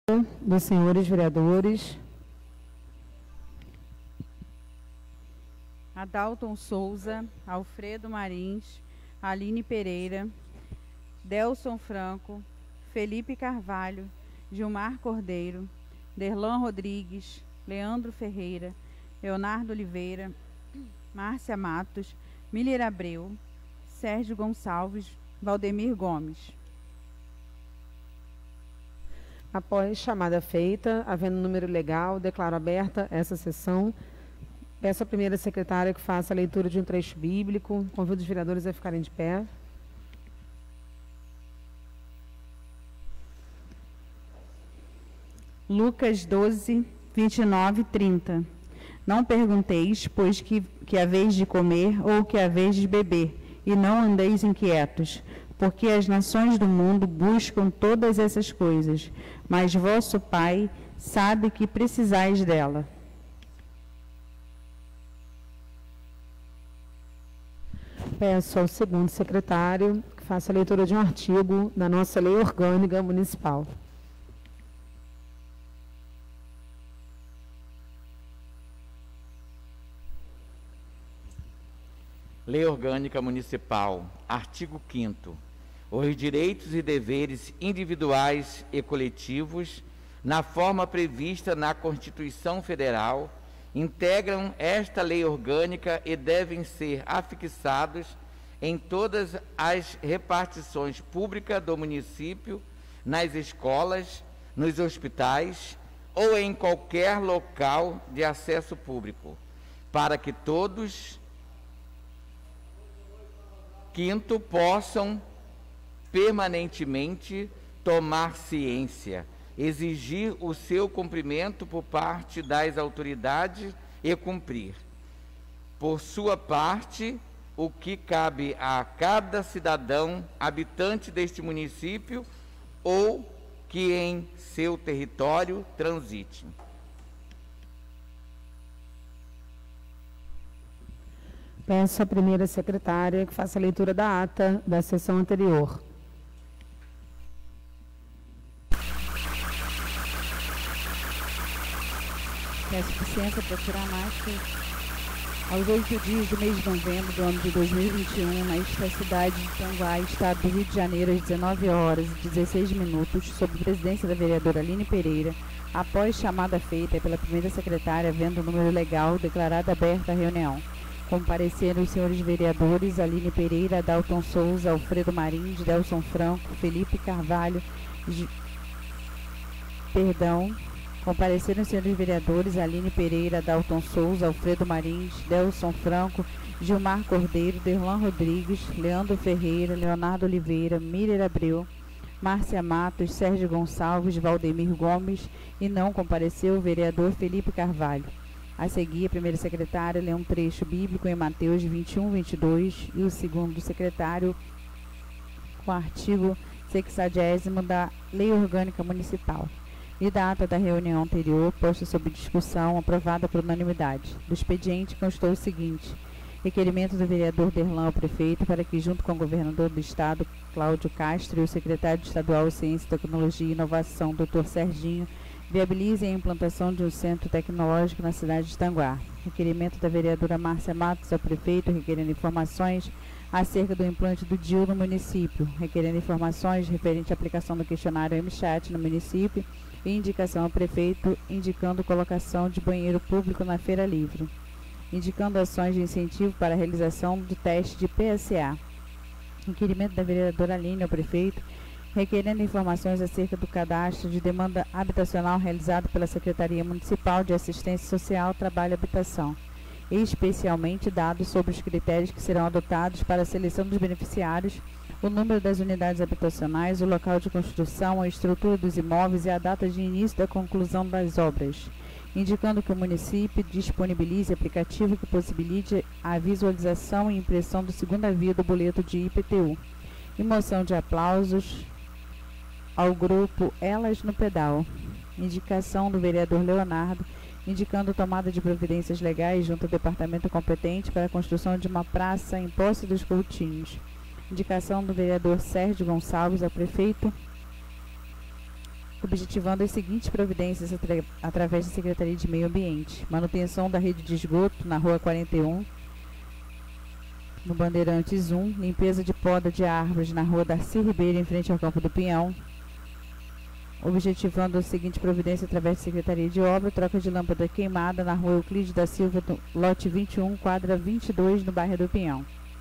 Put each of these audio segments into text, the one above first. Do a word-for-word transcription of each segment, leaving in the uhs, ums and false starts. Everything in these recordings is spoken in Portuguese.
Dos senhores vereadores Adalton Souza, Alfredo Marins, Aline Pereira, Delson Franco, Felipe Carvalho, Gilmar Cordeiro, Derlan Rodrigues, Leandro Ferreira, Leonardo Oliveira, Márcia Matos, Miller Abreu, Sérgio Gonçalves, Valdemir Gomes. Após chamada feita, havendo número legal, declaro aberta essa sessão. Peço à primeira secretária que faça a leitura de um trecho bíblico. Convido os vereadores a ficarem de pé. Lucas doze, vinte e nove e trinta. Não pergunteis, pois que, que haveis de comer ou que haveis de beber, e não andeis inquietos, porque as nações do mundo buscam todas essas coisas, mas vosso Pai sabe que precisais dela. Peço ao segundo secretário que faça a leitura de um artigo da nossa Lei Orgânica Municipal. Lei Orgânica Municipal, artigo quinto. Os direitos e deveres individuais e coletivos, na forma prevista na Constituição Federal, integram esta lei orgânica e devem ser afixados em todas as repartições públicas do município, nas escolas, nos hospitais ou em qualquer local de acesso público, para que todos, quinto, possam permanentemente tomar ciência, exigir o seu cumprimento por parte das autoridades e cumprir, por sua parte, o que cabe a cada cidadão habitante deste município ou que em seu território transite. Peço à primeira secretária que faça a leitura da ata da sessão anterior. Peço licença para tirar a máscara. Aos oito dias do mês de novembro do ano de dois mil e vinte e um, nesta cidade de Tanguá, estado do Rio de Janeiro, às dezenove horas e dezesseis minutos, sob presidência da vereadora Aline Pereira, após chamada feita pela primeira secretária, havendo o número legal, declarada aberta a reunião. Compareceram os senhores vereadores Aline Pereira, Adalton Souza, Alfredo Marins, Delson Franco, Felipe Carvalho, G... perdão, compareceram os senhores vereadores Aline Pereira, Adalton Souza, Alfredo Marins, Delson Franco, Gilmar Cordeiro, Derlan Rodrigues, Leandro Ferreira, Leonardo Oliveira, Miller Abreu, Márcia Matos, Sérgio Gonçalves, Valdemir Gomes, e não compareceu o vereador Felipe Carvalho. A seguir, a primeira secretária lê um trecho bíblico em Mateus vinte e um, vinte e dois, e o segundo secretário com o artigo sexagésimo da Lei Orgânica Municipal. E da ata da reunião anterior, posta sob discussão, aprovada por unanimidade. Do expediente constou o seguinte: requerimento do vereador Derlan ao prefeito para que, junto com o governador do estado, Cláudio Castro, e o secretário estadual de Ciência, Tecnologia e Inovação, doutor Serginho, viabilizem a implantação de um centro tecnológico na cidade de Tanguá. Requerimento da vereadora Márcia Matos ao prefeito, requerendo informações acerca do implante do D I U no município, requerendo informações referente à aplicação do questionário M-Chat no município e indicação ao prefeito, indicando colocação de banheiro público na Feira Livre, indicando ações de incentivo para a realização do teste de P S A. Requerimento da vereadora Aline ao prefeito, requerendo informações acerca do cadastro de demanda habitacional realizado pela Secretaria Municipal de Assistência Social, Trabalho e Habitação, e especialmente dados sobre os critérios que serão adotados para a seleção dos beneficiários, o número das unidades habitacionais, o local de construção, a estrutura dos imóveis e a data de início da conclusão das obras, indicando que o município disponibilize aplicativo que possibilite a visualização e impressão do segunda via do boleto de I P T U. E moção de aplausos ao grupo Elas no Pedal. Indicação do vereador Leonardo, indicando tomada de providências legais junto ao departamento competente para a construção de uma praça em Poço dos Coutinhos. Indicação do vereador Sérgio Gonçalves ao prefeito, objetivando as seguintes providências atra através da Secretaria de Meio Ambiente: manutenção da rede de esgoto na Rua quarenta e um, no Bandeirantes um, limpeza de poda de árvores na Rua Darcy Ribeiro, em frente ao Campo do Pinhão, objetivando a seguinte providência através da Secretaria de Obra: troca de lâmpada queimada na Rua Euclides da Silva, no lote vinte e um, quadra vinte e dois, no bairro do Pinhão.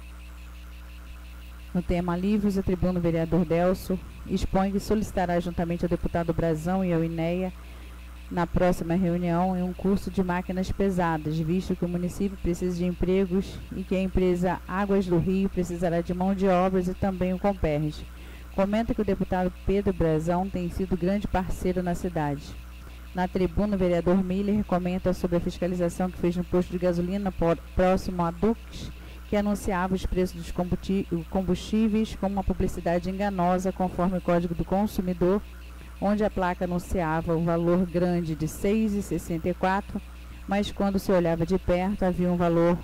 No tema livros, a tribuna, o vereador Delso expõe que solicitará juntamente ao deputado Brazão e ao INEA, na próxima reunião, em um curso de máquinas pesadas, visto que o município precisa de empregos e que a empresa Águas do Rio precisará de mão de obras e também o Comperj. Comenta que o deputado Pedro Brazão tem sido grande parceiro na cidade. Na tribuna, o vereador Miller comenta sobre a fiscalização que fez no posto de gasolina próximo a Dux, que anunciava os preços dos combustíveis com uma publicidade enganosa, conforme o Código do Consumidor, onde a placa anunciava o valor grande de seis reais e sessenta e quatro centavos, mas quando se olhava de perto havia um valor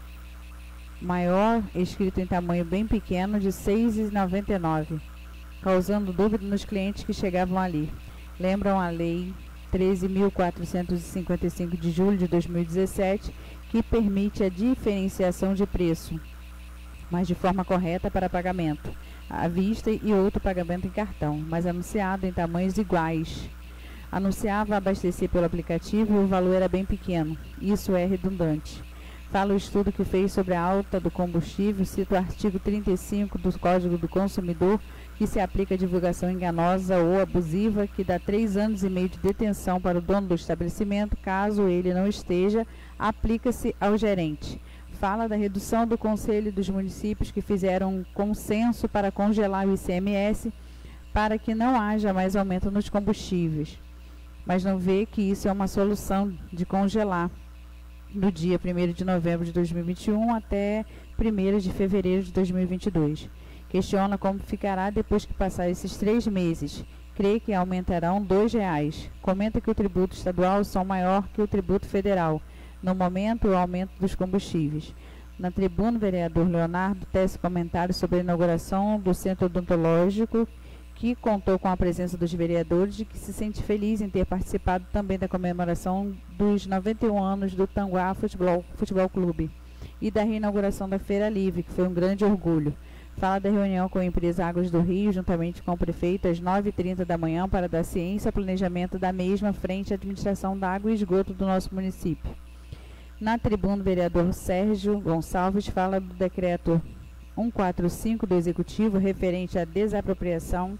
maior, escrito em tamanho bem pequeno, de seis reais e noventa e nove centavos, causando dúvida nos clientes que chegavam ali. Lembram a Lei treze mil quatrocentos e cinquenta e cinco de julho de dois mil e dezessete, que permite a diferenciação de preço, mas de forma correta para pagamento à vista e outro pagamento em cartão, mas anunciado em tamanhos iguais. Anunciava abastecer pelo aplicativo e o valor era bem pequeno. Isso é redundante. Fala o estudo que fez sobre a alta do combustível, cita o artigo trinta e cinco do Código do Consumidor, que se aplica a divulgação enganosa ou abusiva, que dá três anos e meio de detenção para o dono do estabelecimento, caso ele não esteja, aplica-se ao gerente. Fala da redução do Conselho dos Municípios, que fizeram um consenso para congelar o I C M S, para que não haja mais aumento nos combustíveis, mas não vê que isso é uma solução de congelar do dia primeiro de novembro de dois mil e vinte e um até primeiro de fevereiro de dois mil e vinte e dois. Questiona como ficará depois que passar esses três meses. Crê que aumentarão dois reais. Comenta que o tributo estadual são maior que o tributo federal. No momento, o aumento dos combustíveis. Na tribuna, o vereador Leonardo tece comentários sobre a inauguração do Centro Odontológico, que contou com a presença dos vereadores e que se sente feliz em ter participado também da comemoração dos noventa e um anos do Tanguá Futebol, Futebol Clube e da reinauguração da Feira Livre, que foi um grande orgulho. Fala da reunião com a empresa Águas do Rio, juntamente com o prefeito, às nove e trinta da manhã, para dar ciência ao planejamento da mesma frente à administração da água e esgoto do nosso município. Na tribuna, o vereador Sérgio Gonçalves fala do decreto cento e quarenta e cinco do Executivo, referente à desapropriação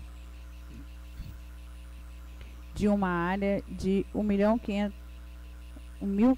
de uma área de um milhão quinhentos um mil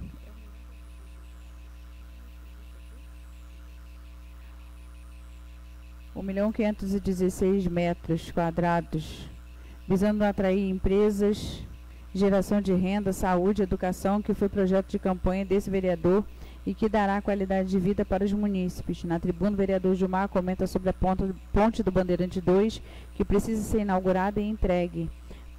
um milhão quinhentos e dezesseis metros quadrados, visando atrair empresas, geração de renda, saúde, educação, que foi projeto de campanha desse vereador e que dará qualidade de vida para os munícipes. Na tribuna, o vereador Gilmar comenta sobre a ponte do Bandeirante dois, que precisa ser inaugurada e entregue.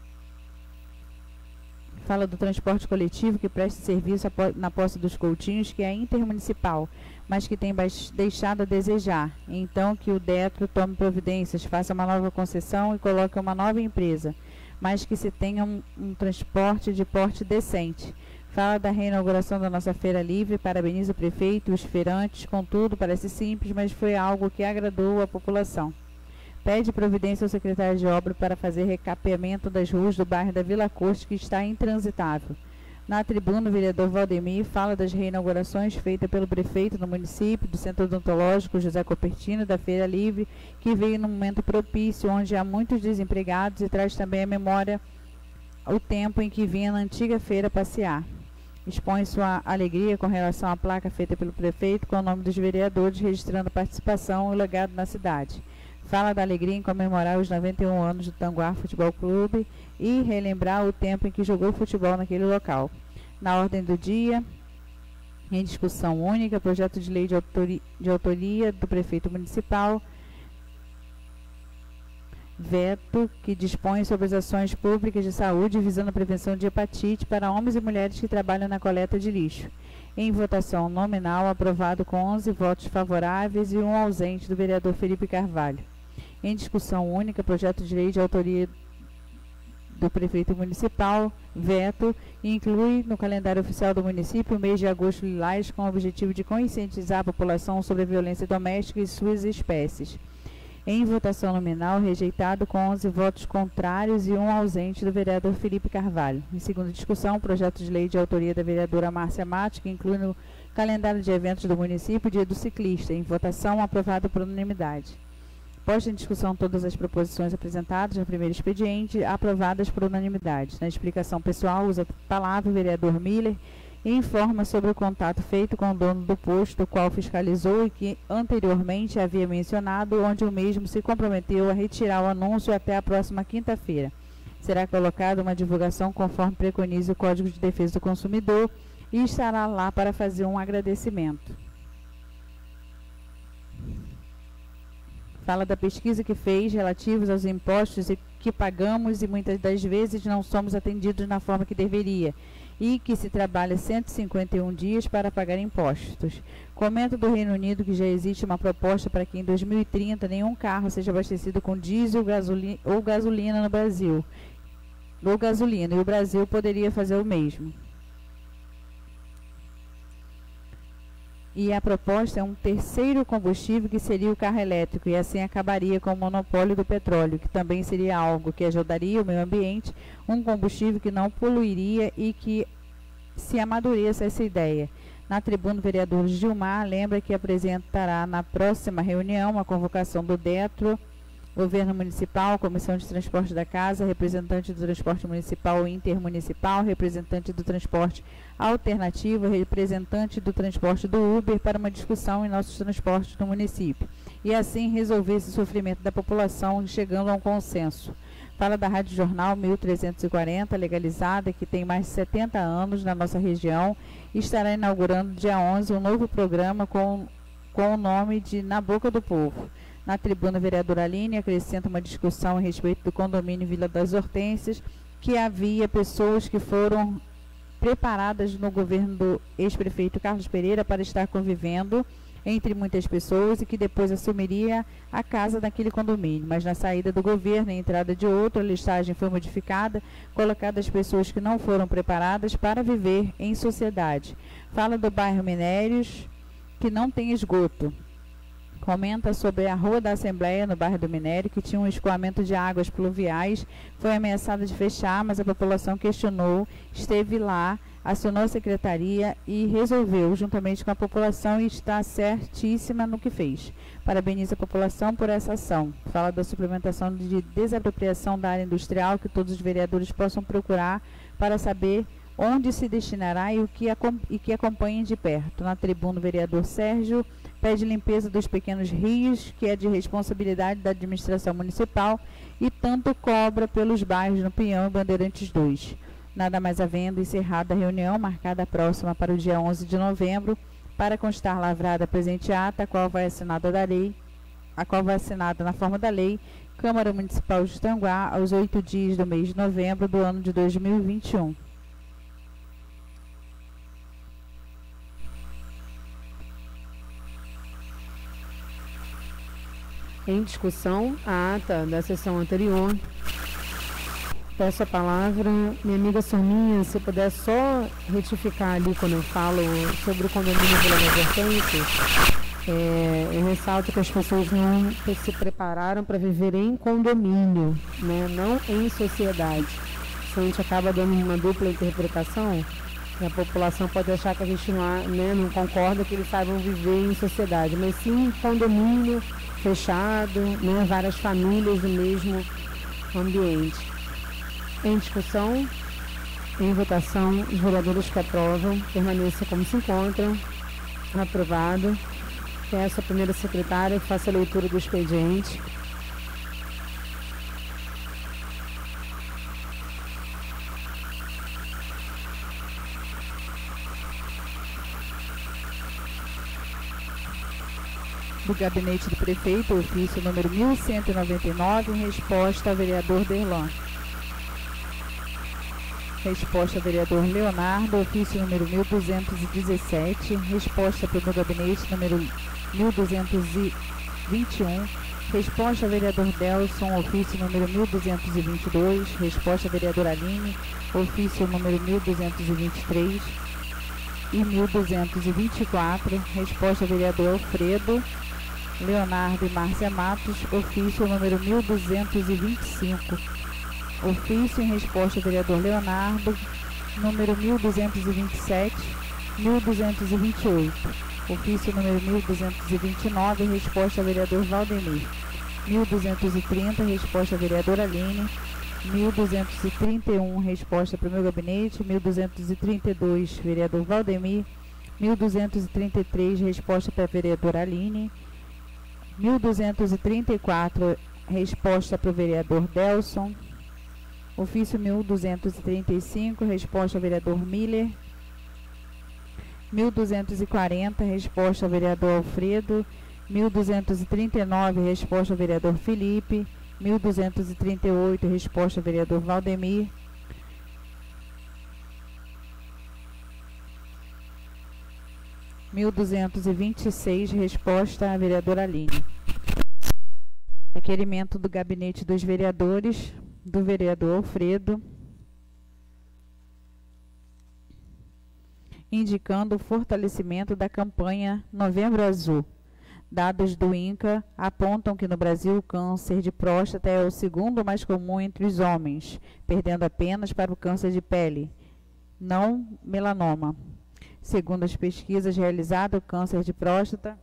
Fala do transporte coletivo, que presta serviço na Poça dos Coutinhos, que é intermunicipal, mas que tem deixado a desejar. Então, que o Detro tome providências, faça uma nova concessão e coloque uma nova empresa, mas que se tenha um, um transporte de porte decente. Fala da reinauguração da nossa Feira Livre, parabeniza o prefeito e os feirantes, contudo, parece simples, mas foi algo que agradou a população. Pede providência ao secretário de obra para fazer recapeamento das ruas do bairro da Vila Corte, que está intransitável. Na tribuna, o vereador Valdemir fala das reinaugurações feitas pelo prefeito no município, do Centro Odontológico José Copertino, da Feira Livre, que veio num momento propício, onde há muitos desempregados, e traz também à memória o tempo em que vinha na antiga feira passear. Expõe sua alegria com relação à placa feita pelo prefeito com o nome dos vereadores, registrando a participação e o legado na cidade. Fala da alegria em comemorar os noventa e um anos do Tanguá Futebol Clube e relembrar o tempo em que jogou futebol naquele local. Na ordem do dia, em discussão única, projeto de lei de autoria, de autoria do prefeito municipal, veto que dispõe sobre as ações públicas de saúde visando a prevenção de hepatite para homens e mulheres que trabalham na coleta de lixo. Em votação nominal, aprovado com onze votos favoráveis e um ausente do vereador Felipe Carvalho. Em discussão única, projeto de lei de autoria do prefeito municipal, veto, e inclui no calendário oficial do município o mês de agosto lilás com o objetivo de conscientizar a população sobre a violência doméstica e suas espécies. Em votação nominal, rejeitado com onze votos contrários e um ausente do vereador Felipe Carvalho. Em segunda discussão, o projeto de lei de autoria da vereadora Márcia Matos, que inclui no calendário de eventos do município o Dia do Ciclista. Em votação, aprovado por unanimidade. Posta em discussão todas as proposições apresentadas no primeiro expediente, aprovadas por unanimidade. Na explicação pessoal, usa a palavra o vereador Miller e informa sobre o contato feito com o dono do posto, o qual fiscalizou e que anteriormente havia mencionado, onde o mesmo se comprometeu a retirar o anúncio até a próxima quinta-feira. Será colocada uma divulgação conforme preconiza o Código de Defesa do Consumidor e estará lá para fazer um agradecimento. Fala da pesquisa que fez relativos aos impostos e que pagamos e muitas das vezes não somos atendidos na forma que deveria, e que se trabalha cento e cinquenta e um dias para pagar impostos. Comenta do Reino Unido que já existe uma proposta para que em dois mil e trinta nenhum carro seja abastecido com diesel gasoli- ou gasolina no Brasil, ou gasolina, e o Brasil poderia fazer o mesmo. E a proposta é um terceiro combustível que seria o carro elétrico, e assim acabaria com o monopólio do petróleo, que também seria algo que ajudaria o meio ambiente, um combustível que não poluiria e que se amadureça essa ideia. Na tribuna, o vereador Gilmar lembra que apresentará na próxima reunião a convocação do DETRO, Governo Municipal, Comissão de Transporte da Casa, representante do Transporte Municipal e Intermunicipal, representante do Transporte Alternativo, representante do Transporte do Uber, para uma discussão em nossos transportes no município. E assim resolver esse sofrimento da população, chegando a um consenso. Fala da Rádio Jornal mil trezentos e quarenta, legalizada, que tem mais de setenta anos na nossa região, e estará inaugurando dia onze um novo programa com, com o nome de Na Boca do Povo. Na tribuna, a vereadora Aline acrescenta uma discussão a respeito do condomínio Vila das Hortênsias, que havia pessoas que foram preparadas no governo do ex-prefeito Carlos Pereira para estar convivendo entre muitas pessoas e que depois assumiria a casa daquele condomínio. Mas na saída do governo e entrada de outro, a listagem foi modificada, colocando as pessoas que não foram preparadas para viver em sociedade. Fala do bairro Minérios, que não tem esgoto. Comenta sobre a Rua da Assembleia, no bairro do Minério, que tinha um escoamento de águas pluviais, foi ameaçada de fechar, mas a população questionou, esteve lá, acionou a secretaria e resolveu, juntamente com a população, e está certíssima no que fez. Parabeniza a população por essa ação. Fala da suplementação de desapropriação da área industrial, que todos os vereadores possam procurar para saber onde se destinará e o que, e que acompanhem de perto. Na tribuna, o vereador Sérgio pede limpeza dos pequenos rios, que é de responsabilidade da administração municipal, e tanto cobra pelos bairros no Pinhão e Bandeirantes dois. Nada mais havendo, encerrada a reunião, marcada a próxima para o dia onze de novembro, para constar lavrada a presente ata, a qual vai assinada da lei, a qual vai assinada na forma da lei, Câmara Municipal de Tanguá, aos oito dias do mês de novembro do ano de dois mil e vinte e um. Em discussão, a ata da sessão anterior. Peço a palavra, minha amiga Soninha, se puder só retificar ali quando eu falo sobre o condomínio Vila das Hortênsias. É, eu ressalto que as pessoas não se prepararam para viver em condomínio, né, não em sociedade. Isso a gente acaba dando uma dupla interpretação, e a população pode achar que a gente não, né, não concorda que eles saibam viver em sociedade, mas sim condomínio fechado, né, várias famílias no mesmo ambiente. Em discussão, em votação, os vereadores que aprovam permaneçam como se encontram. Aprovado. Peço à primeira secretária que faça a leitura do expediente. Do gabinete do prefeito, ofício número mil cento e noventa e nove, em resposta ao vereador Derlan. Resposta ao vereador Leonardo, ofício número mil duzentos e dezessete. Resposta pelo gabinete número mil duzentos e vinte e um, Resposta, vereador Delson, ofício número mil duzentos e vinte e dois. Resposta, vereadora Aline, ofício número mil duzentos e vinte e três e mil duzentos e vinte e quatro. Resposta, vereador Alfredo, Leonardo e Márcia Matos, ofício número mil duzentos e vinte e cinco. Ofício em resposta, vereador Leonardo, número mil duzentos e vinte e sete, mil duzentos e vinte e oito. Ofício número mil duzentos e vinte e nove, resposta, vereador Valdemir. mil duzentos e trinta, resposta, vereadora Aline. mil duzentos e trinta e um, resposta para o meu gabinete. mil duzentos e trinta e dois, vereador Valdemir. mil duzentos e trinta e três, resposta para a vereadora Aline. mil duzentos e trinta e quatro, resposta para o vereador Delson. Ofício mil duzentos e trinta e cinco, resposta, vereador Miller. mil duzentos e quarenta, resposta, vereador Alfredo. mil duzentos e trinta e nove, resposta, vereador Felipe. mil duzentos e trinta e oito, resposta, vereador Valdemir. mil duzentos e vinte e seis, resposta, a vereadora Aline. Requerimento do gabinete dos vereadores, do vereador Alfredo, indicando o fortalecimento da campanha Novembro Azul. Dados do INCA apontam que no Brasil o câncer de próstata é o segundo mais comum entre os homens, perdendo apenas para o câncer de pele, não melanoma. Segundo as pesquisas realizadas, o câncer de próstata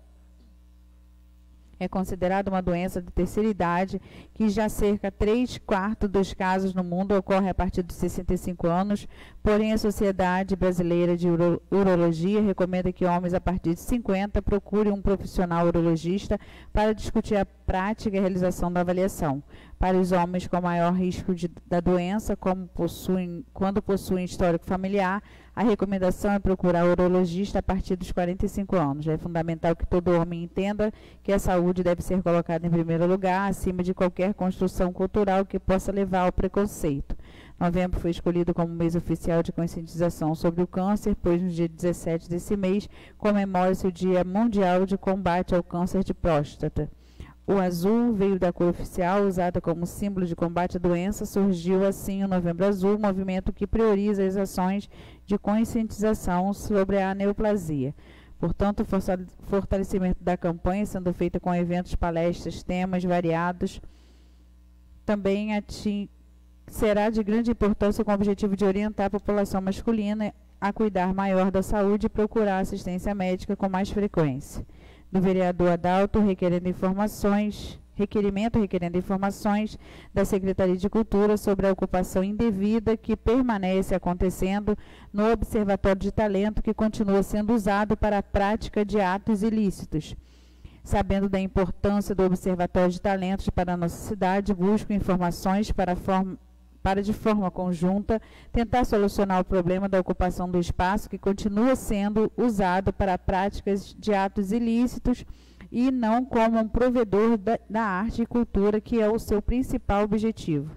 é considerado uma doença de terceira idade, que já cerca três quartos dos casos no mundo ocorrem a partir dos sessenta e cinco anos, porém a Sociedade Brasileira de Uro Urologia recomenda que homens a partir de cinquenta procurem um profissional urologista para discutir a prática e a realização da avaliação. Para os homens com maior risco de, da doença, como possuem, quando possuem histórico familiar, a recomendação é procurar urologista a partir dos quarenta e cinco anos. É fundamental que todo homem entenda que a saúde deve ser colocada em primeiro lugar, acima de qualquer construção cultural que possa levar ao preconceito. Novembro foi escolhido como mês oficial de conscientização sobre o câncer, pois no dia dezessete desse mês comemora-se o Dia Mundial de Combate ao Câncer de Próstata. O azul veio da cor oficial, usada como símbolo de combate à doença. Surgiu assim o Novembro Azul, movimento que prioriza as ações de conscientização sobre a neoplasia. Portanto, o fortalecimento da campanha, sendo feita com eventos, palestras, temas variados, também será de grande importância com o objetivo de orientar a população masculina a cuidar maior da saúde e procurar assistência médica com mais frequência. Do vereador Adalto, requerendo informações, requerimento requerendo informações da Secretaria de Cultura sobre a ocupação indevida que permanece acontecendo no Observatório de Talento, que continua sendo usado para a prática de atos ilícitos. Sabendo da importância do Observatório de Talentos para a nossa cidade, busco informações para, forma, para de forma conjunta, tentar solucionar o problema da ocupação do espaço que continua sendo usado para práticas de atos ilícitos e não como um provedor da, da arte e cultura, que é o seu principal objetivo.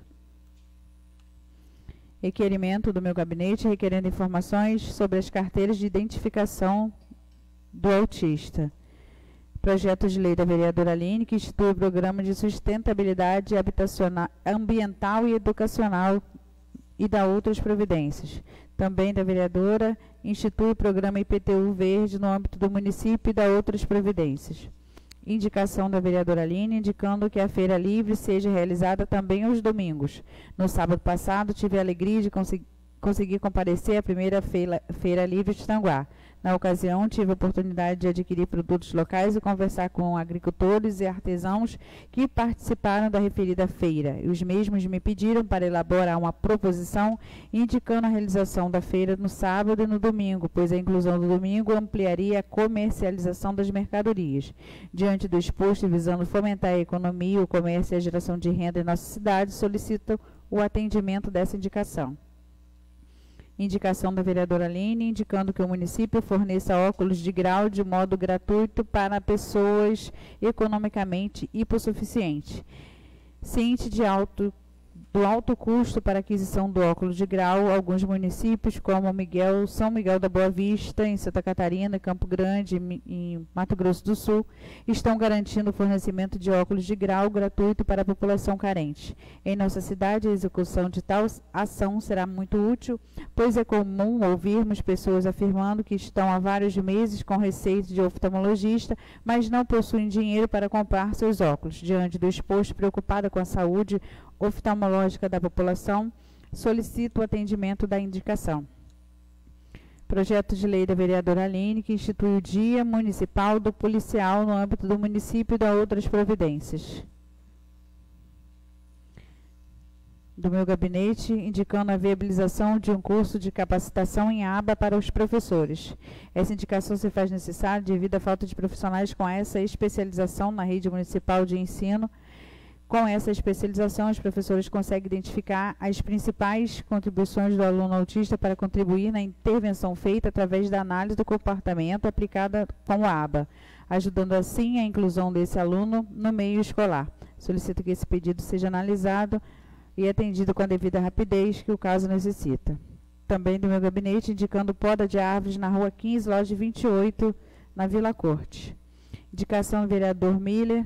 Requerimento do meu gabinete requerendo informações sobre as carteiras de identificação do autista. Projeto de lei da vereadora Aline, que institui o programa de sustentabilidade habitacional, ambiental e educacional e dá outras providências. Também da vereadora, institui o programa I P T U Verde no âmbito do município e dá outras providências. Indicação da vereadora Aline, indicando que a feira livre seja realizada também aos domingos. No sábado passado, tive a alegria de conseguir Consegui comparecer à primeira feira, feira livre de Tanguá. Na ocasião, tive a oportunidade de adquirir produtos locais e conversar com agricultores e artesãos que participaram da referida feira. E os mesmos me pediram para elaborar uma proposição indicando a realização da feira no sábado e no domingo, pois a inclusão do domingo ampliaria a comercialização das mercadorias. Diante do exposto e visando fomentar a economia, o comércio e a geração de renda em nossa cidade, solicito o atendimento dessa indicação. Indicação da vereadora Aline, indicando que o município forneça óculos de grau de modo gratuito para pessoas economicamente hipossuficientes, ciente de alto do alto custo para aquisição do óculos de grau, alguns municípios, como Miguel, São Miguel da Boa Vista, em Santa Catarina, Campo Grande, em Mato Grosso do Sul, estão garantindo o fornecimento de óculos de grau gratuito para a população carente. Em nossa cidade, a execução de tal ação será muito útil, pois é comum ouvirmos pessoas afirmando que estão há vários meses com receita de oftalmologista, mas não possuem dinheiro para comprar seus óculos. Diante do exposto, preocupada com a saúde oftalmológica da população, solicito o atendimento da indicação. Projeto de lei da vereadora Aline, que institui o Dia Municipal do Policial no âmbito do município e da outras providências. Do meu gabinete, indicando a viabilização de um curso de capacitação em aba para os professores. Essa indicação se faz necessária devido à falta de profissionais com essa especialização na rede municipal de ensino. Com essa especialização, os professores conseguem identificar as principais contribuições do aluno autista para contribuir na intervenção feita através da análise do comportamento aplicada com a aba, ajudando assim a inclusão desse aluno no meio escolar. Solicito que esse pedido seja analisado e atendido com a devida rapidez que o caso necessita. Também do meu gabinete, indicando poda de árvores na rua quinze, loja vinte e oito, na Vila Corte. Indicação do vereador Miller,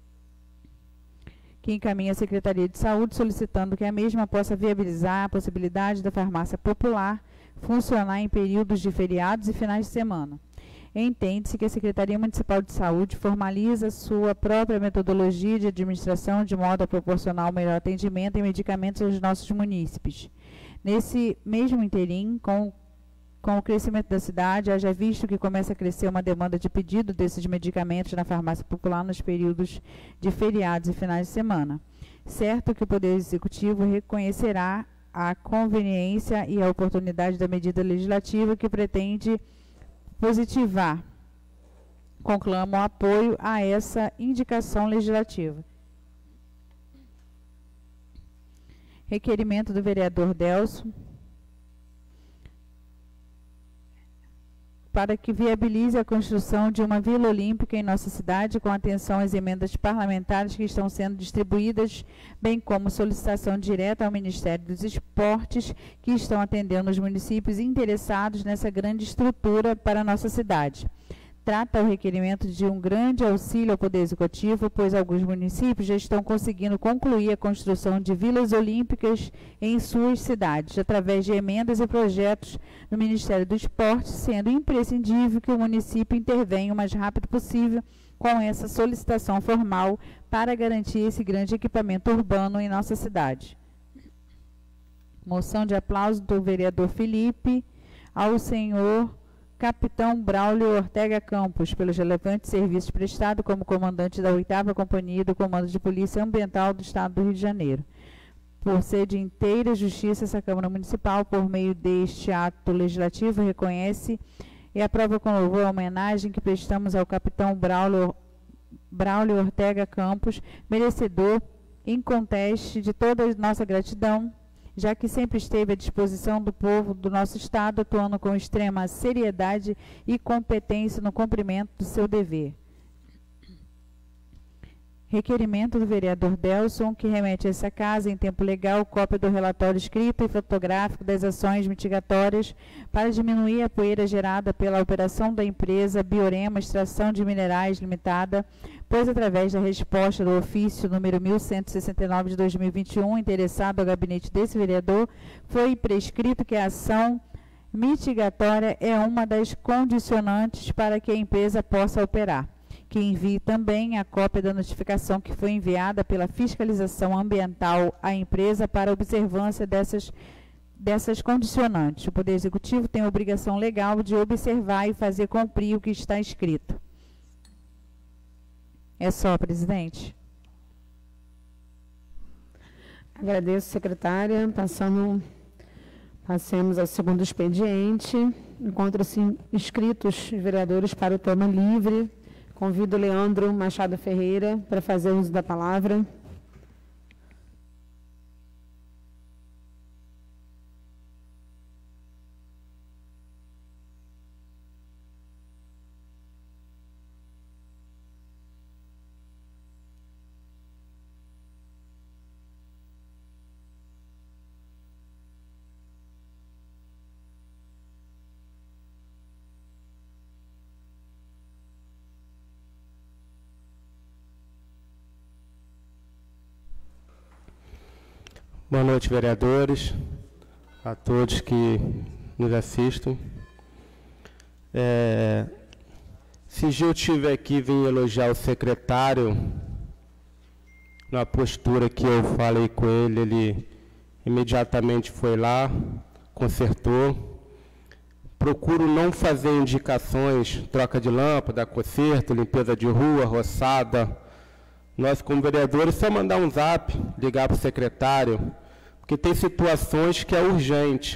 que encaminha a Secretaria de Saúde, solicitando que a mesma possa viabilizar a possibilidade da farmácia popular funcionar em períodos de feriados e finais de semana. Entende-se que a Secretaria Municipal de Saúde formaliza sua própria metodologia de administração de modo a proporcionar o melhor atendimento em medicamentos aos nossos munícipes. Nesse mesmo interim, com Com o crescimento da cidade, haja visto que começa a crescer uma demanda de pedido desses medicamentos na farmácia popular nos períodos de feriados e finais de semana. Certo que o Poder Executivo reconhecerá a conveniência e a oportunidade da medida legislativa que pretende positivar. Conclamo o apoio a essa indicação legislativa. Requerimento do vereador Delso, para que viabilize a construção de uma Vila Olímpica em nossa cidade, com atenção às emendas parlamentares que estão sendo distribuídas, bem como solicitação direta ao Ministério dos Esportes, que estão atendendo os municípios interessados nessa grande estrutura para a nossa cidade. Trata o requerimento de um grande auxílio ao Poder Executivo, pois alguns municípios já estão conseguindo concluir a construção de vilas olímpicas em suas cidades, através de emendas e projetos no Ministério do Esporte, sendo imprescindível que o município intervenha o mais rápido possível com essa solicitação formal para garantir esse grande equipamento urbano em nossa cidade. Moção de aplauso do vereador Felipe ao senhor Capitão Braulio Ortega Campos, pelos relevantes serviços prestados como comandante da oitava Companhia do Comando de Polícia Ambiental do Estado do Rio de Janeiro. Por ser de inteira justiça, essa Câmara Municipal, por meio deste ato legislativo, reconhece e aprova com louvor a homenagem que prestamos ao Capitão Braulio, Braulio Ortega Campos, merecedor inconteste de toda a nossa gratidão, já que sempre esteve à disposição do povo do nosso Estado, atuando com extrema seriedade e competência no cumprimento do seu dever. Requerimento do vereador Delson, que remete a essa casa, em tempo legal, cópia do relatório escrito e fotográfico das ações mitigatórias para diminuir a poeira gerada pela operação da empresa Biorema Extração de Minerais Limitada, pois, através da resposta do ofício número mil cento e sessenta e nove de dois mil e vinte e um, interessado ao gabinete desse vereador, foi prescrito que a ação mitigatória é uma das condicionantes para que a empresa possa operar. Que envie também a cópia da notificação que foi enviada pela fiscalização ambiental à empresa para observância dessas, dessas condicionantes. O Poder Executivo tem a obrigação legal de observar e fazer cumprir o que está escrito. É só, presidente. Agradeço, secretária. Passando, passemos ao segundo expediente. Encontram-se inscritos os vereadores para o tema livre. Convido o Leandro Machado Ferreira para fazer uso da palavra. Boa noite, vereadores, a todos que nos assistem. É, se eu estiver aqui, vim elogiar o secretário, na postura que eu falei com ele, ele imediatamente foi lá, consertou. Procuro não fazer indicações, troca de lâmpada, conserto, limpeza de rua, roçada. Nós, como vereadores, só mandar um zap, ligar para o secretário, porque tem situações que é urgente.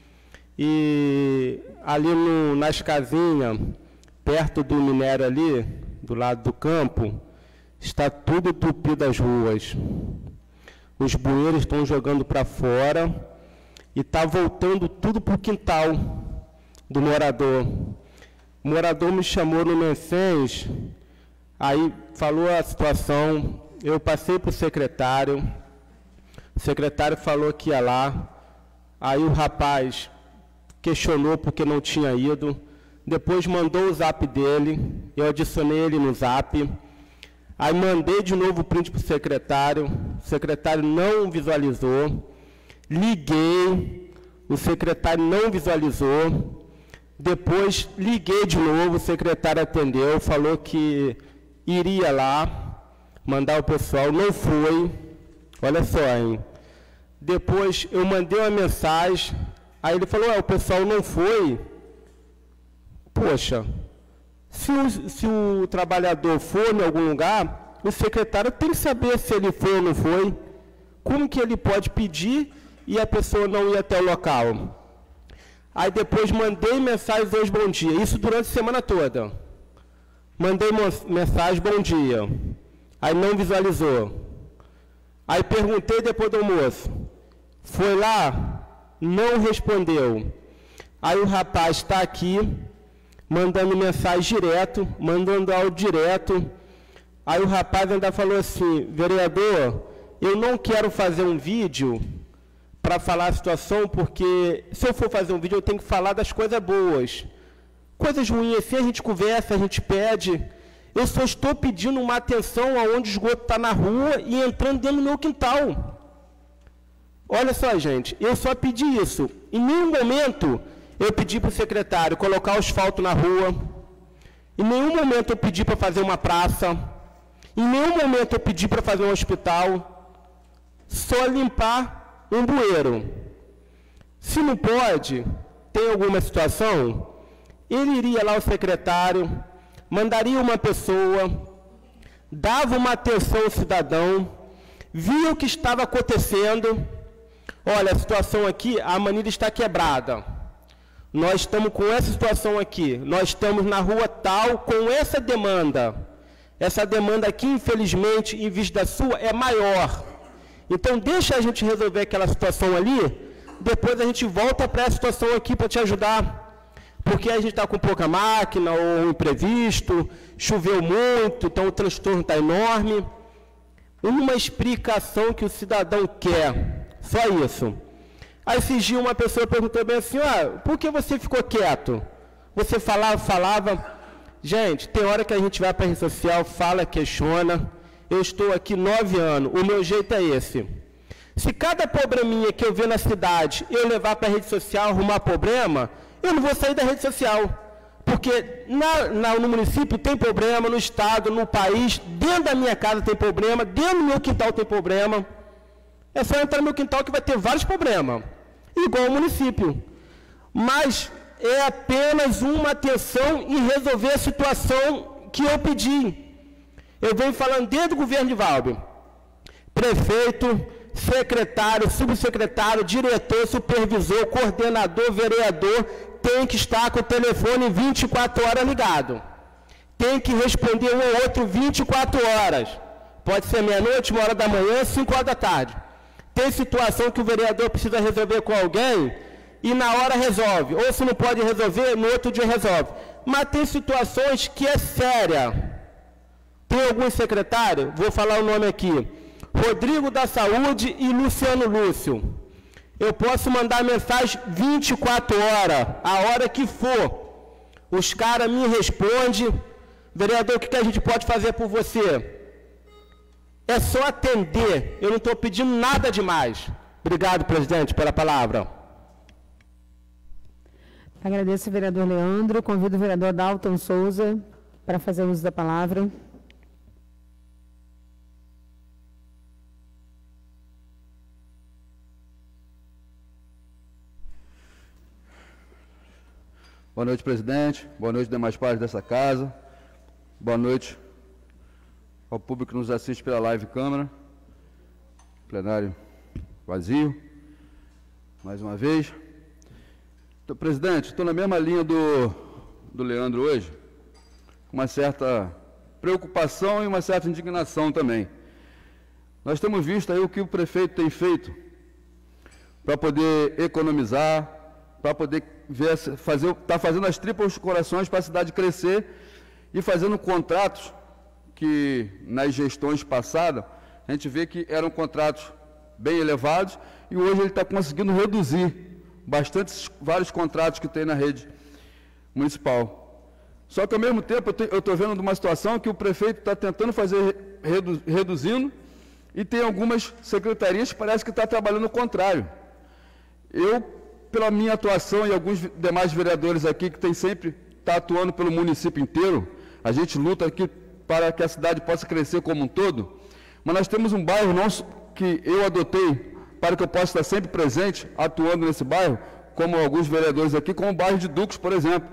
E ali no, nas casinhas, perto do minério ali, do lado do campo, está tudo entupido as ruas. Os bueiros estão jogando para fora e está voltando tudo para o quintal do morador. O morador me chamou no Mensens, aí falou a situação, eu passei para o secretário, o secretário falou que ia lá, aí o rapaz questionou porque não tinha ido, depois mandou o zap dele, eu adicionei ele no zap, aí mandei de novo o print para o secretário, o secretário não visualizou, liguei, o secretário não visualizou, depois liguei de novo, o secretário atendeu, falou que iria lá, mandar o pessoal, não foi, olha só, hein? Depois eu mandei uma mensagem, aí ele falou, ah, o pessoal não foi. Poxa, se o, se o trabalhador for em algum lugar, o secretário tem que saber se ele foi ou não foi. Como que ele pode pedir e a pessoa não ir até o local? Aí depois mandei mensagem hoje, bom dia. Isso durante a semana toda. Mandei mensagem, bom dia. Aí não visualizou. Aí perguntei depois do almoço. Foi lá, não respondeu. Aí o rapaz está aqui, mandando mensagem direto, mandando áudio direto. Aí o rapaz ainda falou assim, vereador, eu não quero fazer um vídeo para falar a situação, porque se eu for fazer um vídeo eu tenho que falar das coisas boas. Coisas ruins assim a gente conversa, a gente pede. Eu só estou pedindo uma atenção aonde o esgoto está na rua e entrando dentro do meu quintal. Olha só, gente, eu só pedi isso. Em nenhum momento eu pedi para o secretário colocar o asfalto na rua. Em nenhum momento eu pedi para fazer uma praça. Em nenhum momento eu pedi para fazer um hospital. Só limpar um bueiro. Se não pode, tem alguma situação, ele iria lá ao secretário, mandaria uma pessoa, dava uma atenção ao cidadão, via o que estava acontecendo. Olha, a situação aqui, a manilha está quebrada. Nós estamos com essa situação aqui. Nós estamos na rua tal com essa demanda. Essa demanda aqui, infelizmente, em vista da sua, é maior. Então, deixa a gente resolver aquela situação ali, depois a gente volta para essa situação aqui para te ajudar. Porque a gente está com pouca máquina, ou um imprevisto, choveu muito, então o transtorno está enorme. Uma explicação que o cidadão quer, só isso. Aí, esses dias, uma pessoa perguntou bem assim, ah, por que você ficou quieto? Você falava, falava. Gente, tem hora que a gente vai para a rede social, fala, questiona. Eu estou aqui nove anos, o meu jeito é esse. Se cada probleminha que eu ver na cidade, eu levar para a rede social, arrumar problema, eu não vou sair da rede social. Porque na, na, no município tem problema, no estado, no país, dentro da minha casa tem problema, dentro do meu quintal tem problema. É só entrar no meu quintal que vai ter vários problemas, igual ao município. Mas é apenas uma atenção em resolver a situação que eu pedi. Eu venho falando desde o governo de Valber. Prefeito, secretário, subsecretário, diretor, supervisor, coordenador, vereador, tem que estar com o telefone vinte e quatro horas ligado. Tem que responder um ou outro vinte e quatro horas. Pode ser meia-noite, uma hora da manhã, cinco horas da tarde. Tem situação que o vereador precisa resolver com alguém e na hora resolve. Ou se não pode resolver, no outro dia resolve. Mas tem situações que é séria. Tem algum secretário? Vou falar o nome aqui. Rodrigo da Saúde e Luciano Lúcio. Eu posso mandar mensagem vinte e quatro horas, a hora que for. Os caras me respondem, vereador, o que, que a gente pode fazer por você? É só atender, eu não estou pedindo nada demais. Obrigado, presidente, pela palavra. Agradeço ao vereador Leandro. Convido o vereador Dalton Souza para fazer uso da palavra. Boa noite, presidente. Boa noite, demais pares dessa casa. Boa noite ao público que nos assiste pela live câmara. Plenário vazio. Mais uma vez. Então, presidente, estou na mesma linha do, do Leandro hoje, com uma certa preocupação e uma certa indignação também. Nós temos visto aí o que o prefeito tem feito para poder economizar, para poder ver, fazer, tá fazendo as tripas corações para a cidade crescer e fazendo contratos que nas gestões passadas a gente vê que eram contratos bem elevados e hoje ele está conseguindo reduzir bastante vários contratos que tem na rede municipal. Só que ao mesmo tempo eu estou vendo uma situação que o prefeito está tentando fazer redu, reduzindo e tem algumas secretarias que parece que está trabalhando o contrário. Eu, pela minha atuação e alguns demais vereadores aqui que tem sempre está atuando pelo município inteiro, a gente luta aqui para que a cidade possa crescer como um todo, mas nós temos um bairro nosso que eu adotei para que eu possa estar sempre presente, atuando nesse bairro, como alguns vereadores aqui, como o bairro de Dux, por exemplo.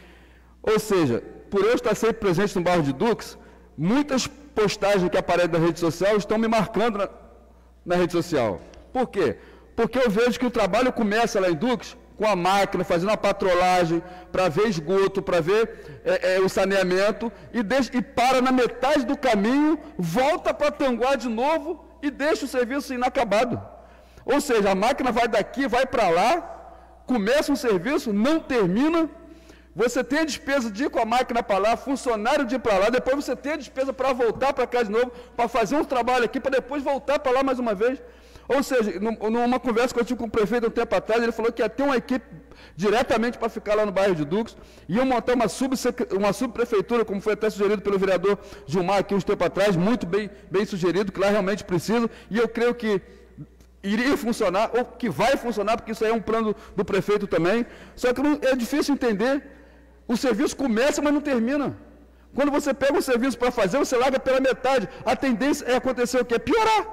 Ou seja, por eu estar sempre presente no bairro de Dux, muitas postagens que aparecem na rede social estão me marcando na, na rede social. Por quê? Porque eu vejo que o trabalho começa lá em Dux com a máquina, fazendo a patrolagem, para ver esgoto, para ver é, é, o saneamento, e, deixa, e para na metade do caminho, volta para Tanguá de novo e deixa o serviço inacabado. Ou seja, a máquina vai daqui, vai para lá, começa um serviço, não termina, você tem a despesa de ir com a máquina para lá, funcionário de ir para lá, depois você tem a despesa para voltar para cá de novo, para fazer um trabalho aqui, para depois voltar para lá mais uma vez. Ou seja, numa conversa que eu tive com o prefeito um tempo atrás, ele falou que ia ter uma equipe diretamente para ficar lá no bairro de Dux, iam montar uma, uma subprefeitura, como foi até sugerido pelo vereador Gilmar aqui uns tempos atrás, muito bem, bem sugerido, que lá realmente precisa, e eu creio que iria funcionar, ou que vai funcionar, porque isso aí é um plano do prefeito também, só que não, é difícil entender, o serviço começa, mas não termina. Quando você pega um serviço para fazer, você larga pela metade, a tendência é acontecer o quê? Piorar.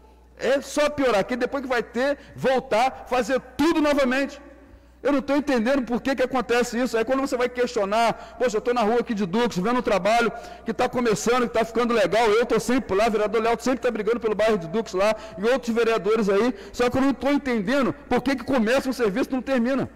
É só piorar, que depois que vai ter, voltar, fazer tudo novamente. Eu não estou entendendo por que, que acontece isso. Aí quando você vai questionar, poxa, eu estou na rua aqui de Dux, vendo um trabalho que está começando, que está ficando legal, eu estou sempre lá, o vereador Léo sempre está brigando pelo bairro de Dux lá, e outros vereadores aí, só que eu não estou entendendo por que, que começa um serviço e não termina.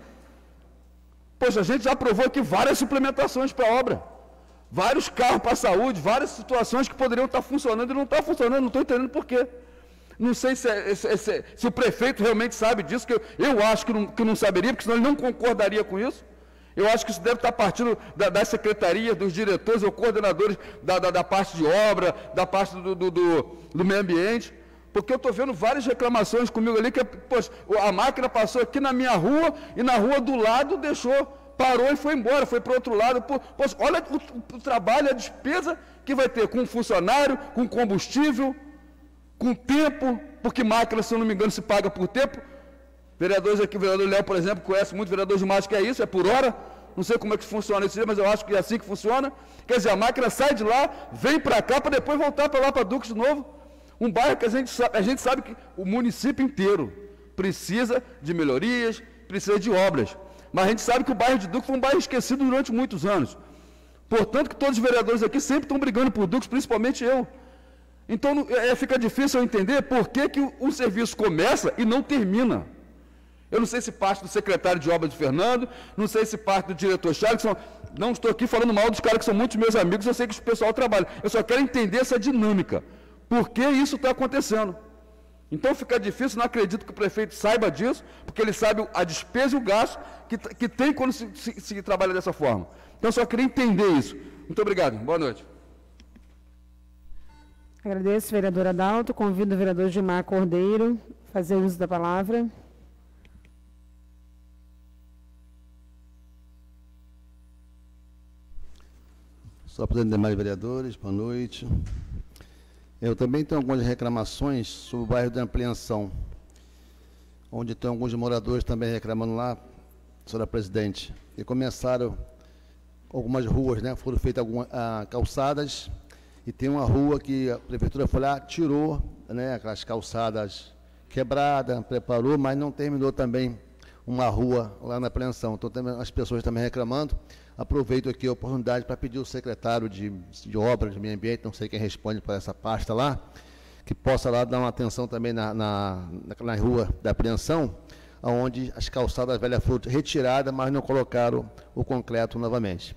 Poxa, a gente já aprovou aqui várias suplementações para a obra, vários carros para a saúde, várias situações que poderiam estar funcionando e não estão funcionando, não estou entendendo por quê. Não sei se, é, se, se, se o prefeito realmente sabe disso, que eu, eu acho que não, que não saberia, porque senão ele não concordaria com isso. Eu acho que isso deve estar partindo da, das secretarias, dos diretores ou coordenadores da, da, da parte de obra, da parte do, do, do, do meio ambiente, porque eu estou vendo várias reclamações comigo ali, que poxa, a máquina passou aqui na minha rua e na rua do lado deixou, parou e foi embora, foi para o outro lado. Poxa, olha o, o trabalho, a despesa que vai ter com funcionário, com combustível, com tempo, porque máquina, se eu não me engano, se paga por tempo. Vereadores aqui, o vereador Léo, por exemplo, conhece muito vereador de máquina, que é isso, é por hora. Não sei como é que funciona isso, mas eu acho que é assim que funciona. Quer dizer, a máquina sai de lá, vem para cá, para depois voltar para lá, para Dux de novo. Um bairro que a gente, sabe, a gente sabe que o município inteiro precisa de melhorias, precisa de obras. Mas a gente sabe que o bairro de Dux foi um bairro esquecido durante muitos anos. Portanto, que todos os vereadores aqui sempre estão brigando por Dux, principalmente eu. Então, é, fica difícil eu entender por que, que o, o serviço começa e não termina. Eu não sei se parte do secretário de obras de Fernando, não sei se parte do diretor Charles, que são, não estou aqui falando mal dos caras que são muitos meus amigos, eu sei que o pessoal trabalha. Eu só quero entender essa dinâmica. Por que isso está acontecendo? Então, fica difícil, não acredito que o prefeito saiba disso, porque ele sabe a despesa e o gasto que, que tem quando se, se, se trabalha dessa forma. Então, eu só queria entender isso. Muito obrigado. Boa noite. Agradeço, vereador Adalto. Convido o vereador Gilmar Cordeiro a fazer uso da palavra. Só presidente demais vereadores, boa noite. Eu também tenho algumas reclamações sobre o bairro de Ampliação. onde tem alguns moradores também reclamando lá, senhora presidente, e começaram algumas ruas, né, foram feitas algumas ah, calçadas, e tem uma rua que a prefeitura foi lá, tirou, né, aquelas calçadas quebradas, preparou, mas não terminou também uma rua lá na apreensão. Então, também, as pessoas também reclamando. Aproveito aqui a oportunidade para pedir ao secretário de, de Obras, de Meio Ambiente, não sei quem responde para essa pasta lá, que possa lá dar uma atenção também na, na, na, na rua da apreensão, onde as calçadas velhas foram retiradas, mas não colocaram o concreto novamente.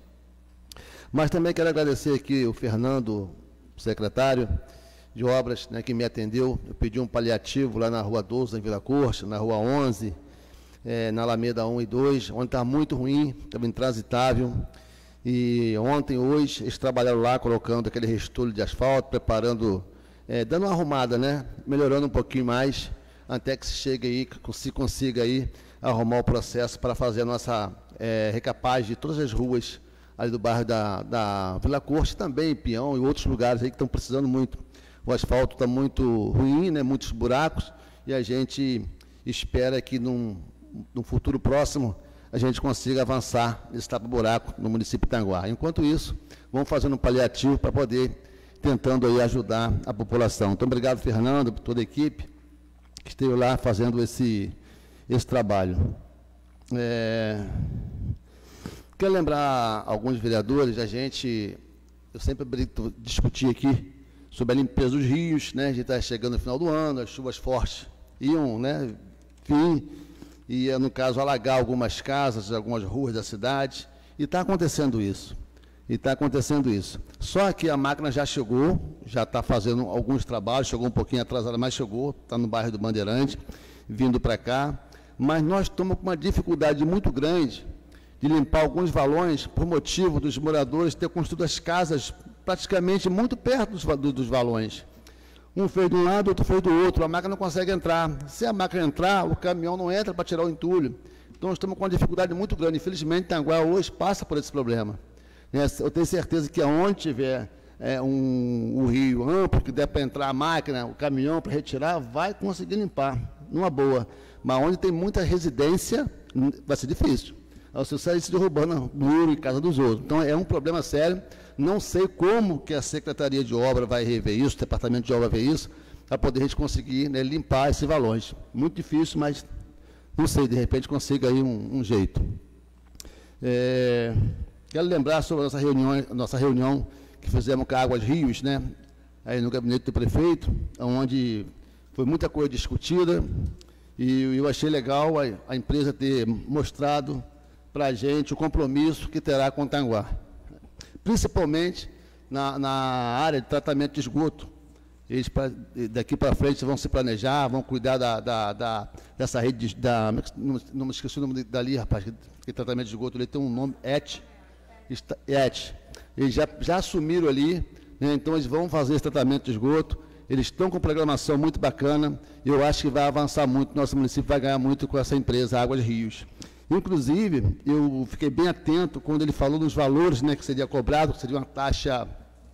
Mas também quero agradecer aqui o Fernando, secretário de Obras, né, que me atendeu. Eu pedi um paliativo lá na Rua doze, em Vila Corte, na Rua onze, é, na Alameda um e dois, onde está muito ruim, estava intransitável. E ontem, hoje, eles trabalharam lá, colocando aquele restolho de asfalto, preparando, é, dando uma arrumada, né, melhorando um pouquinho mais, até que se chegue aí, que se consiga aí arrumar o processo para fazer a nossa é, recapagem de todas as ruas ali do bairro da, da Vila Corte, também Peão e outros lugares aí que estão precisando muito. O asfalto está muito ruim, né, muitos buracos, e a gente espera que num, num futuro próximo a gente consiga avançar nesse tapa-buraco no município de Tanguá. Enquanto isso, vamos fazendo um paliativo para poder, tentando aí ajudar a população. Então, obrigado, Fernando, por toda a equipe que esteve lá fazendo esse, esse trabalho. É... Quero lembrar alguns vereadores, a gente, eu sempre discuti aqui sobre a limpeza dos rios, né? A gente está chegando no final do ano, as chuvas fortes iam, né, vir, e no caso alagar algumas casas, algumas ruas da cidade, e está acontecendo isso, e está acontecendo isso. Só que a máquina já chegou, já está fazendo alguns trabalhos, chegou um pouquinho atrasada, mas chegou, está no bairro do Bandeirante, vindo para cá, mas nós estamos com uma dificuldade muito grande de limpar alguns valões, por motivo dos moradores ter construído as casas praticamente muito perto dos, dos valões. Um fez de um lado, outro fez do outro, a máquina não consegue entrar. Se a máquina entrar, o caminhão não entra para tirar o entulho. Então, nós estamos com uma dificuldade muito grande. Infelizmente, Tanguá hoje passa por esse problema. Eu tenho certeza que aonde tiver é, um, um rio amplo, que der para entrar a máquina, o caminhão para retirar, vai conseguir limpar, numa boa. Mas onde tem muita residência, vai ser difícil. Você sai se derrubando muro em casa dos outros. Então, é um problema sério. Não sei como que a Secretaria de Obra vai rever isso, o Departamento de Obra vai ver isso, para poder a gente conseguir, né, limpar esses valões. Muito difícil, mas não sei, de repente consiga aí um, um jeito. É, quero lembrar sobre a nossa reunião, a nossa reunião que fizemos com a Águas Rios, né, aí no gabinete do prefeito, onde foi muita coisa discutida, e eu achei legal a, a empresa ter mostrado para a gente o compromisso que terá com o Tanguá, principalmente na, na área de tratamento de esgoto. Eles, pra, daqui para frente, vão se planejar, vão cuidar da, da, da, dessa rede, de, da, não, não me esqueci o nome dali, rapaz, que, que tratamento de esgoto, ele tem um nome, E T, E T. Eles já, já assumiram ali, né, então eles vão fazer esse tratamento de esgoto, eles estão com programação muito bacana, e eu acho que vai avançar muito, nosso município vai ganhar muito com essa empresa, Águas Rios. Inclusive, eu fiquei bem atento quando ele falou dos valores, né, que seria cobrado, que seria uma taxa,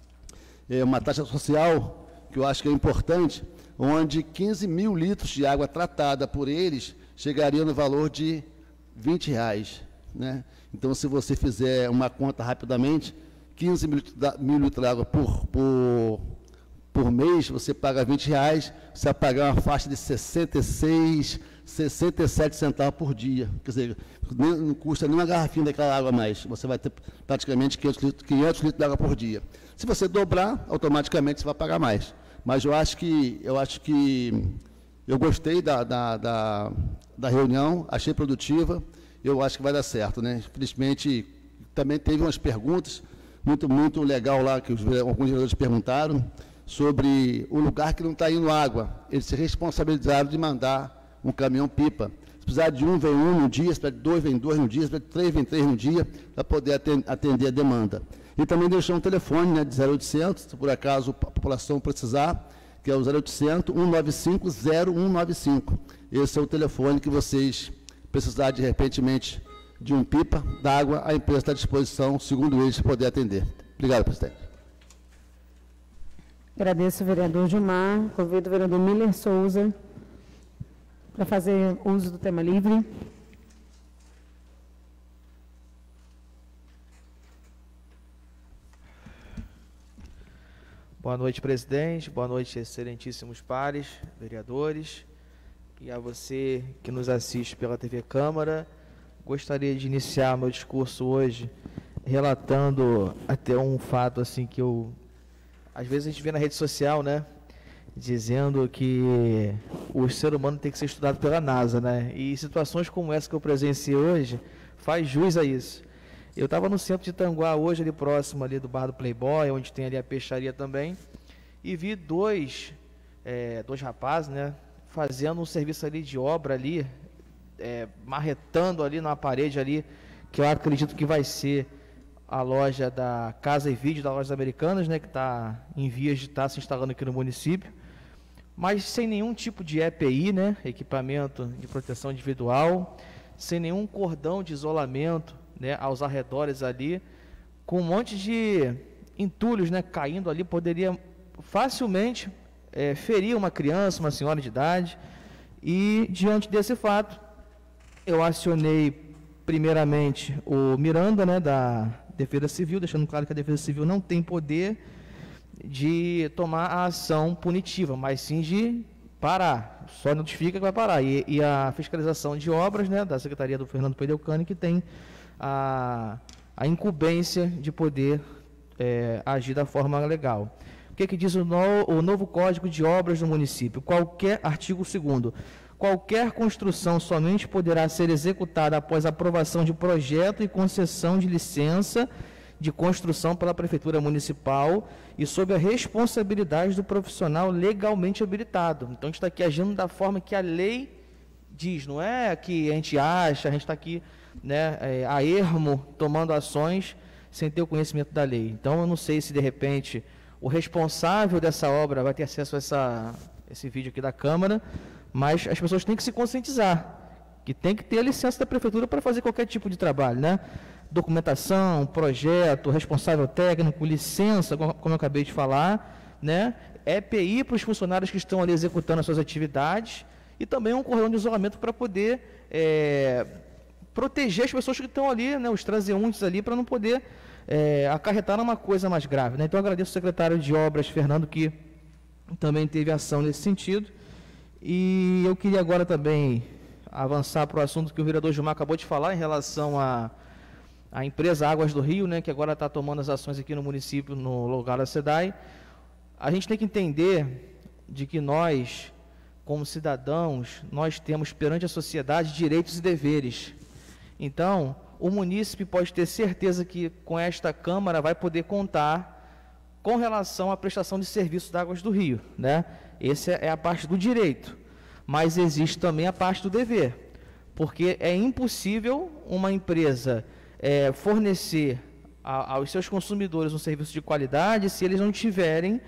é, uma taxa social, que eu acho que é importante, onde quinze mil litros de água tratada por eles chegaria no valor de vinte reais. Né? Então, se você fizer uma conta rapidamente, quinze mil litros de água por, por, por mês, você paga vinte reais, você vai pagar uma faixa de sessenta e seis, sessenta e sete centavos por dia. Quer dizer, não custa nem uma garrafinha daquela água a mais. Você vai ter praticamente quinhentos litros, quinhentos litros de água por dia. Se você dobrar, automaticamente você vai pagar mais. Mas eu acho que eu, acho que, eu gostei da, da, da, da reunião, achei produtiva, eu acho que vai dar certo. Né? Infelizmente, também teve umas perguntas muito, muito legal lá, que os, alguns vereadores perguntaram, sobre o lugar que não está indo água. Eles se responsabilizaram de mandar um caminhão-pipa. Se precisar de um, vem um no dia, se precisar de dois, vem dois no dia, se precisar de três, vem três no dia, para poder atender a demanda. E também deixou um telefone, né, de zero oitocentos, se por acaso a população precisar, que é o zero oitocentos, cento e noventa e cinco, zero cento e noventa e cinco. Esse é o telefone que vocês precisarem, de repentemente, de um pipa d'água, a empresa está à disposição, segundo eles, para poder atender. Obrigado, presidente. Agradeço o vereador Gilmar. Convido o vereador Miller Souza. para fazer uso do tema livre. Boa noite, presidente. Boa noite, excelentíssimos pares, vereadores. E a você que nos assiste pela T V Câmara. Gostaria de iniciar meu discurso hoje relatando até um fato assim que eu... Às vezes a gente vê na rede social, né? Dizendo que o ser humano tem que ser estudado pela NASA, né? E situações como essa que eu presenciei hoje faz jus a isso. Eu estava no centro de Tanguá hoje, ali próximo ali do bar do Playboy, onde tem ali a peixaria também, e vi dois, é, dois rapazes, né, fazendo um serviço ali de obra ali, é, marretando ali na parede ali, que eu acredito que vai ser a loja da Casa e Vídeo das Lojas Americanas, né, que está em vias de estar tá se instalando aqui no município, mas sem nenhum tipo de E P I, né, equipamento de proteção individual, sem nenhum cordão de isolamento, né, aos arredores ali, com um monte de entulhos, né, caindo ali, poderia facilmente é, ferir uma criança, uma senhora de idade. E diante desse fato, eu acionei primeiramente o Miranda, né, da Defesa Civil, deixando claro que a Defesa Civil não tem poder de tomar a ação punitiva, mas sim de parar, só notifica que vai parar. E, e a fiscalização de obras, né, da Secretaria do Fernando Pedelcani, que tem A, a incumbência de poder é, agir da forma legal. O que, que diz o, no, o novo Código de Obras do município? Qualquer, artigo segundo, qualquer construção somente poderá ser executada após aprovação de projeto e concessão de licença de construção pela Prefeitura Municipal e sob a responsabilidade do profissional legalmente habilitado. Então, a gente está aqui agindo da forma que a lei diz, não é que a gente acha, a gente está aqui, né, é, a ermo, tomando ações sem ter o conhecimento da lei. Então, eu não sei se, de repente, o responsável dessa obra vai ter acesso a essa, esse vídeo aqui da Câmara, mas as pessoas têm que se conscientizar, que tem que ter a licença da Prefeitura para fazer qualquer tipo de trabalho, né? Documentação, projeto, responsável técnico, licença, como eu acabei de falar, né? E P I para os funcionários que estão ali executando as suas atividades e também um cordão de isolamento para poder... É, proteger as pessoas que estão ali, né, os transeuntes ali, para não poder é, acarretar numa coisa mais grave, né? Então, eu agradeço ao secretário de Obras, Fernando, que também teve ação nesse sentido. E eu queria agora também avançar para o assunto que o vereador Gilmar acabou de falar, em relação à a, a empresa Águas do Rio, né, que agora está tomando as ações aqui no município, no lugar da SEDAI. A gente tem que entender de que nós, como cidadãos, nós temos perante a sociedade direitos e deveres. Então, o munícipe pode ter certeza que com esta Câmara vai poder contar com relação à prestação de serviços da Águas do Rio, né? Essa é a parte do direito, mas existe também a parte do dever, porque é impossível uma empresa é, fornecer a, aos seus consumidores um serviço de qualidade se eles não tiverem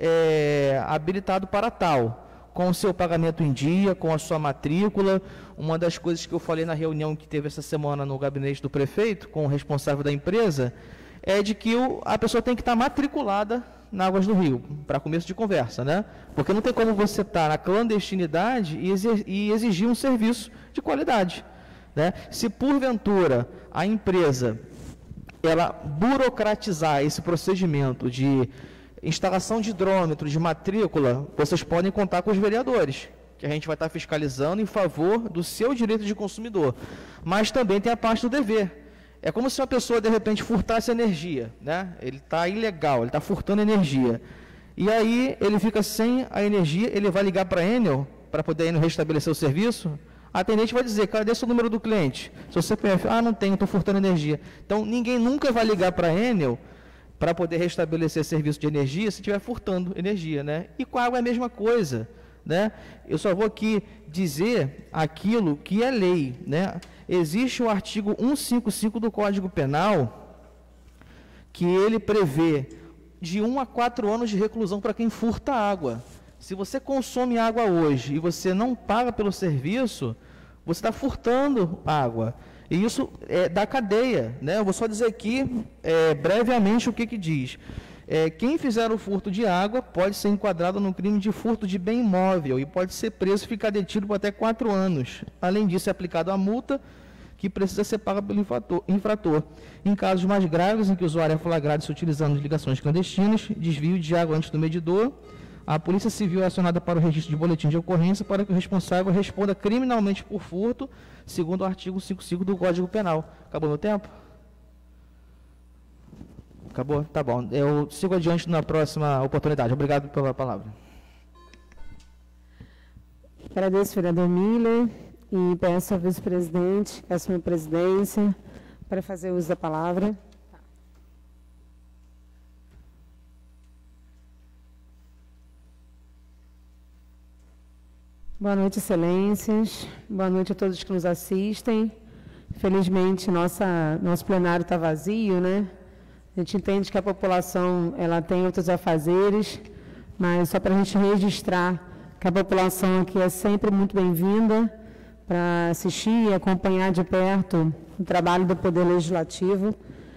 é, habilitado para tal, com o seu pagamento em dia, com a sua matrícula. Uma das coisas que eu falei na reunião que teve essa semana no gabinete do prefeito, com o responsável da empresa, é de que o, a pessoa tem que estar matriculada na Águas do Rio, para começo de conversa, né? Porque não tem como você estar na clandestinidade e, exer, e exigir um serviço de qualidade, né? Se porventura a empresa ela burocratizar esse procedimento de instalação de hidrômetro, de matrícula, vocês podem contar com os vereadores, que a gente vai estar fiscalizando em favor do seu direito de consumidor. Mas também tem a parte do dever. É como se uma pessoa, de repente, furtasse energia, né? Ele está ilegal, ele está furtando energia. E aí, ele fica sem a energia, ele vai ligar para a Enel, para poder a Enel restabelecer o serviço. A atendente vai dizer, cadê o número do cliente? Seu C P F, ah, não tenho, estou furtando energia. Então, ninguém nunca vai ligar para a Enel para poder restabelecer serviço de energia se estiver furtando energia, né? E com a água é a mesma coisa, né? Eu só vou aqui dizer aquilo que é lei, né? Existe o artigo cento e cinquenta e cinco do Código Penal, que ele prevê de um a quatro anos de reclusão para quem furta água. Se você consome água hoje e você não paga pelo serviço, você está furtando água. E isso é da cadeia, né? Eu vou só dizer aqui, é, brevemente, o que que diz. É, quem fizer o furto de água pode ser enquadrado no crime de furto de bem imóvel e pode ser preso e ficar detido por até quatro anos. Além disso, é aplicado a multa que precisa ser paga pelo infrator, infrator. Em casos mais graves, em que o usuário é flagrado se utilizando de ligações clandestinas, desvio de água antes do medidor, a Polícia Civil é acionada para o registro de boletim de ocorrência para que o responsável responda criminalmente por furto, segundo o artigo cinquenta e cinco do Código Penal. Acabou meu tempo? Acabou? Tá bom. Eu sigo adiante na próxima oportunidade. Obrigado pela palavra. Agradeço, vereador Miller, e peço ao vice-presidente, que assume a presidência, para fazer uso da palavra. Boa noite, excelências. Boa noite a todos que nos assistem. Felizmente, nossa, nosso plenário está vazio, né? A gente entende que a população ela tem outros afazeres, mas só para a gente registrar que a população aqui é sempre muito bem-vinda para assistir e acompanhar de perto o trabalho do Poder Legislativo.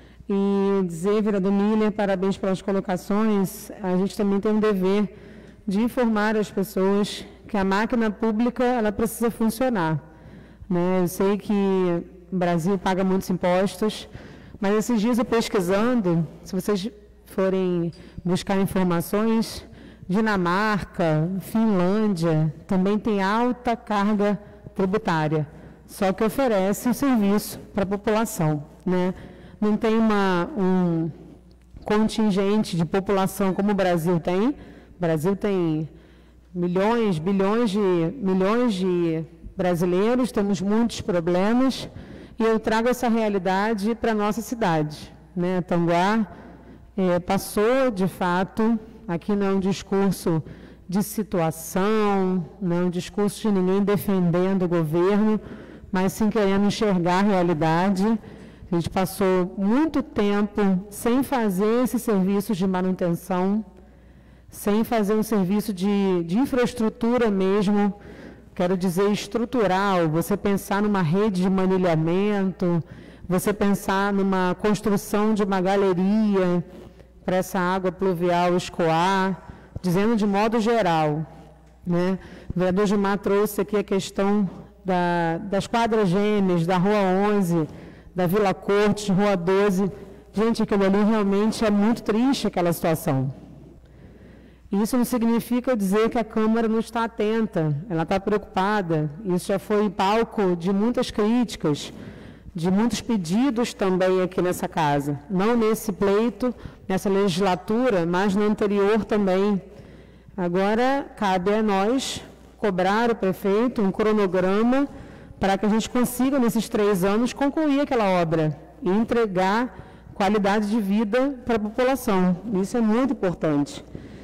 E dizer, vereador Miller, parabéns pelas colocações. A gente também tem um dever de informar as pessoas que a máquina pública ela precisa funcionar, né? Eu sei que o Brasil paga muitos impostos, mas esses dias eu pesquisando, se vocês forem buscar informações, Dinamarca, Finlândia, também tem alta carga tributária, só que oferece o serviço para a população, né? Não tem uma, um contingente de população como o Brasil tem. O Brasil tem milhões, bilhões de, milhões de brasileiros, temos muitos problemas, e eu trago essa realidade para a nossa cidade, né? Tanguá é, passou, de fato, aqui não é um discurso de situação, não é um discurso de ninguém defendendo o governo, mas sim querendo enxergar a realidade. A gente passou muito tempo sem fazer esses serviços de manutenção, sem fazer um serviço de, de infraestrutura mesmo, quero dizer estrutural, você pensar numa rede de manilhamento, você pensar numa construção de uma galeria para essa água pluvial escoar, dizendo de modo geral, né? O vereador Gilmar trouxe aqui a questão da, das quadras gêmeas, da Rua onze, da Vila Cortes, Rua doze. Gente, aquilo ali realmente é muito triste, aquela situação. Isso não significa dizer que a Câmara não está atenta, ela está preocupada. Isso já foi palco de muitas críticas, de muitos pedidos também aqui nessa casa. Não nesse pleito, nessa legislatura, mas no anterior também. Agora, cabe a nós cobrar o prefeito um cronograma para que a gente consiga, nesses três anos, concluir aquela obra e entregar qualidade de vida para a população. Isso é muito importante.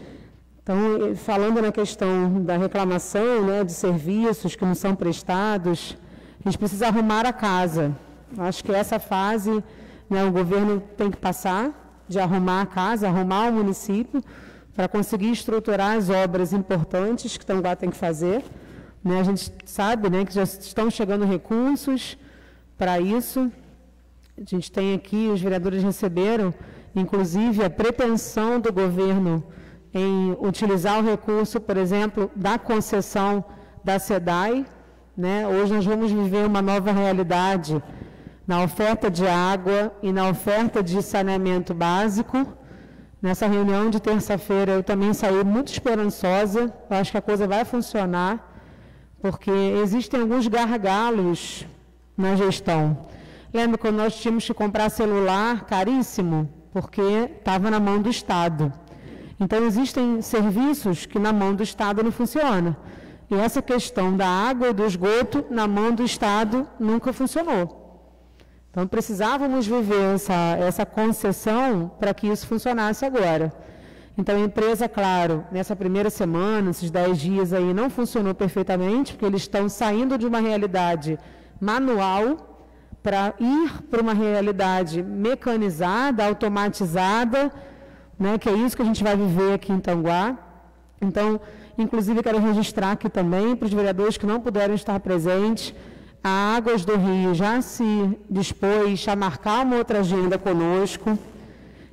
Então, falando na questão da reclamação, né, de serviços que não são prestados, a gente precisa arrumar a casa. Acho que essa fase, né, o governo tem que passar de arrumar a casa, arrumar o município, para conseguir estruturar as obras importantes que Tanguá tem que fazer. Né, a gente sabe, né, que já estão chegando recursos para isso. A gente tem aqui, os vereadores receberam, inclusive, a pretensão do governo em utilizar o recurso, por exemplo, da concessão da SEDAI, né? Hoje nós vamos viver uma nova realidade na oferta de água e na oferta de saneamento básico. Nessa reunião de terça-feira eu também saí muito esperançosa, eu acho que a coisa vai funcionar, porque existem alguns gargalos na gestão. Lembra quando nós tínhamos que comprar celular caríssimo? Porque estava na mão do Estado. Então, existem serviços que na mão do Estado não funcionam. E essa questão da água e do esgoto, na mão do Estado, nunca funcionou. Então, precisávamos viver essa, essa concessão para que isso funcionasse agora. Então, a empresa, claro, nessa primeira semana, esses dez dias aí, não funcionou perfeitamente, porque eles estão saindo de uma realidade manual para ir para uma realidade mecanizada, automatizada, né, que é isso que a gente vai viver aqui em Tanguá. Então, inclusive, quero registrar aqui também, para os vereadores que não puderam estar presentes, a Águas do Rio já se dispôs a marcar uma outra agenda conosco,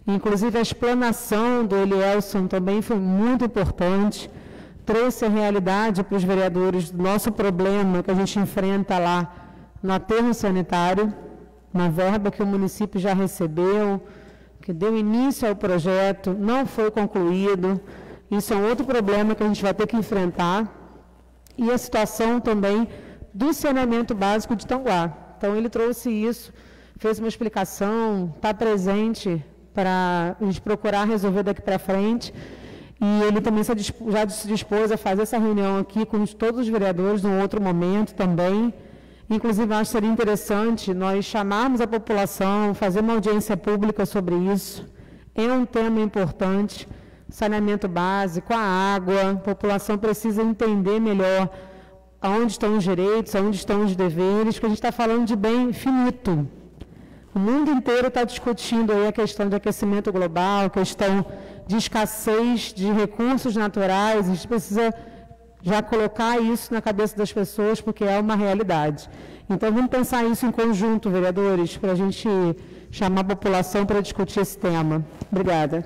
Inclusive, a explanação do Elielson também foi muito importante, trouxe a realidade para os vereadores do nosso problema que a gente enfrenta lá no aterro sanitário, uma verba que o município já recebeu, que deu início ao projeto, não foi concluído. Isso é um outro problema que a gente vai ter que enfrentar. E a situação também do saneamento básico de Tanguá. Então, ele trouxe isso, fez uma explicação, está presente para a gente procurar resolver daqui para frente. E ele também já se dispôs a fazer essa reunião aqui com todos os vereadores num outro momento também. Inclusive, acho que seria interessante nós chamarmos a população, fazer uma audiência pública sobre isso. É um tema importante, saneamento básico, a água, a população precisa entender melhor aonde estão os direitos, aonde estão os deveres, porque a gente está falando de bem finito. O mundo inteiro está discutindo aí a questão de aquecimento global, a questão de escassez de recursos naturais, a gente precisa já colocar isso na cabeça das pessoas, porque é uma realidade. Então, vamos pensar isso em conjunto, vereadores, para a gente chamar a população para discutir esse tema. Obrigada.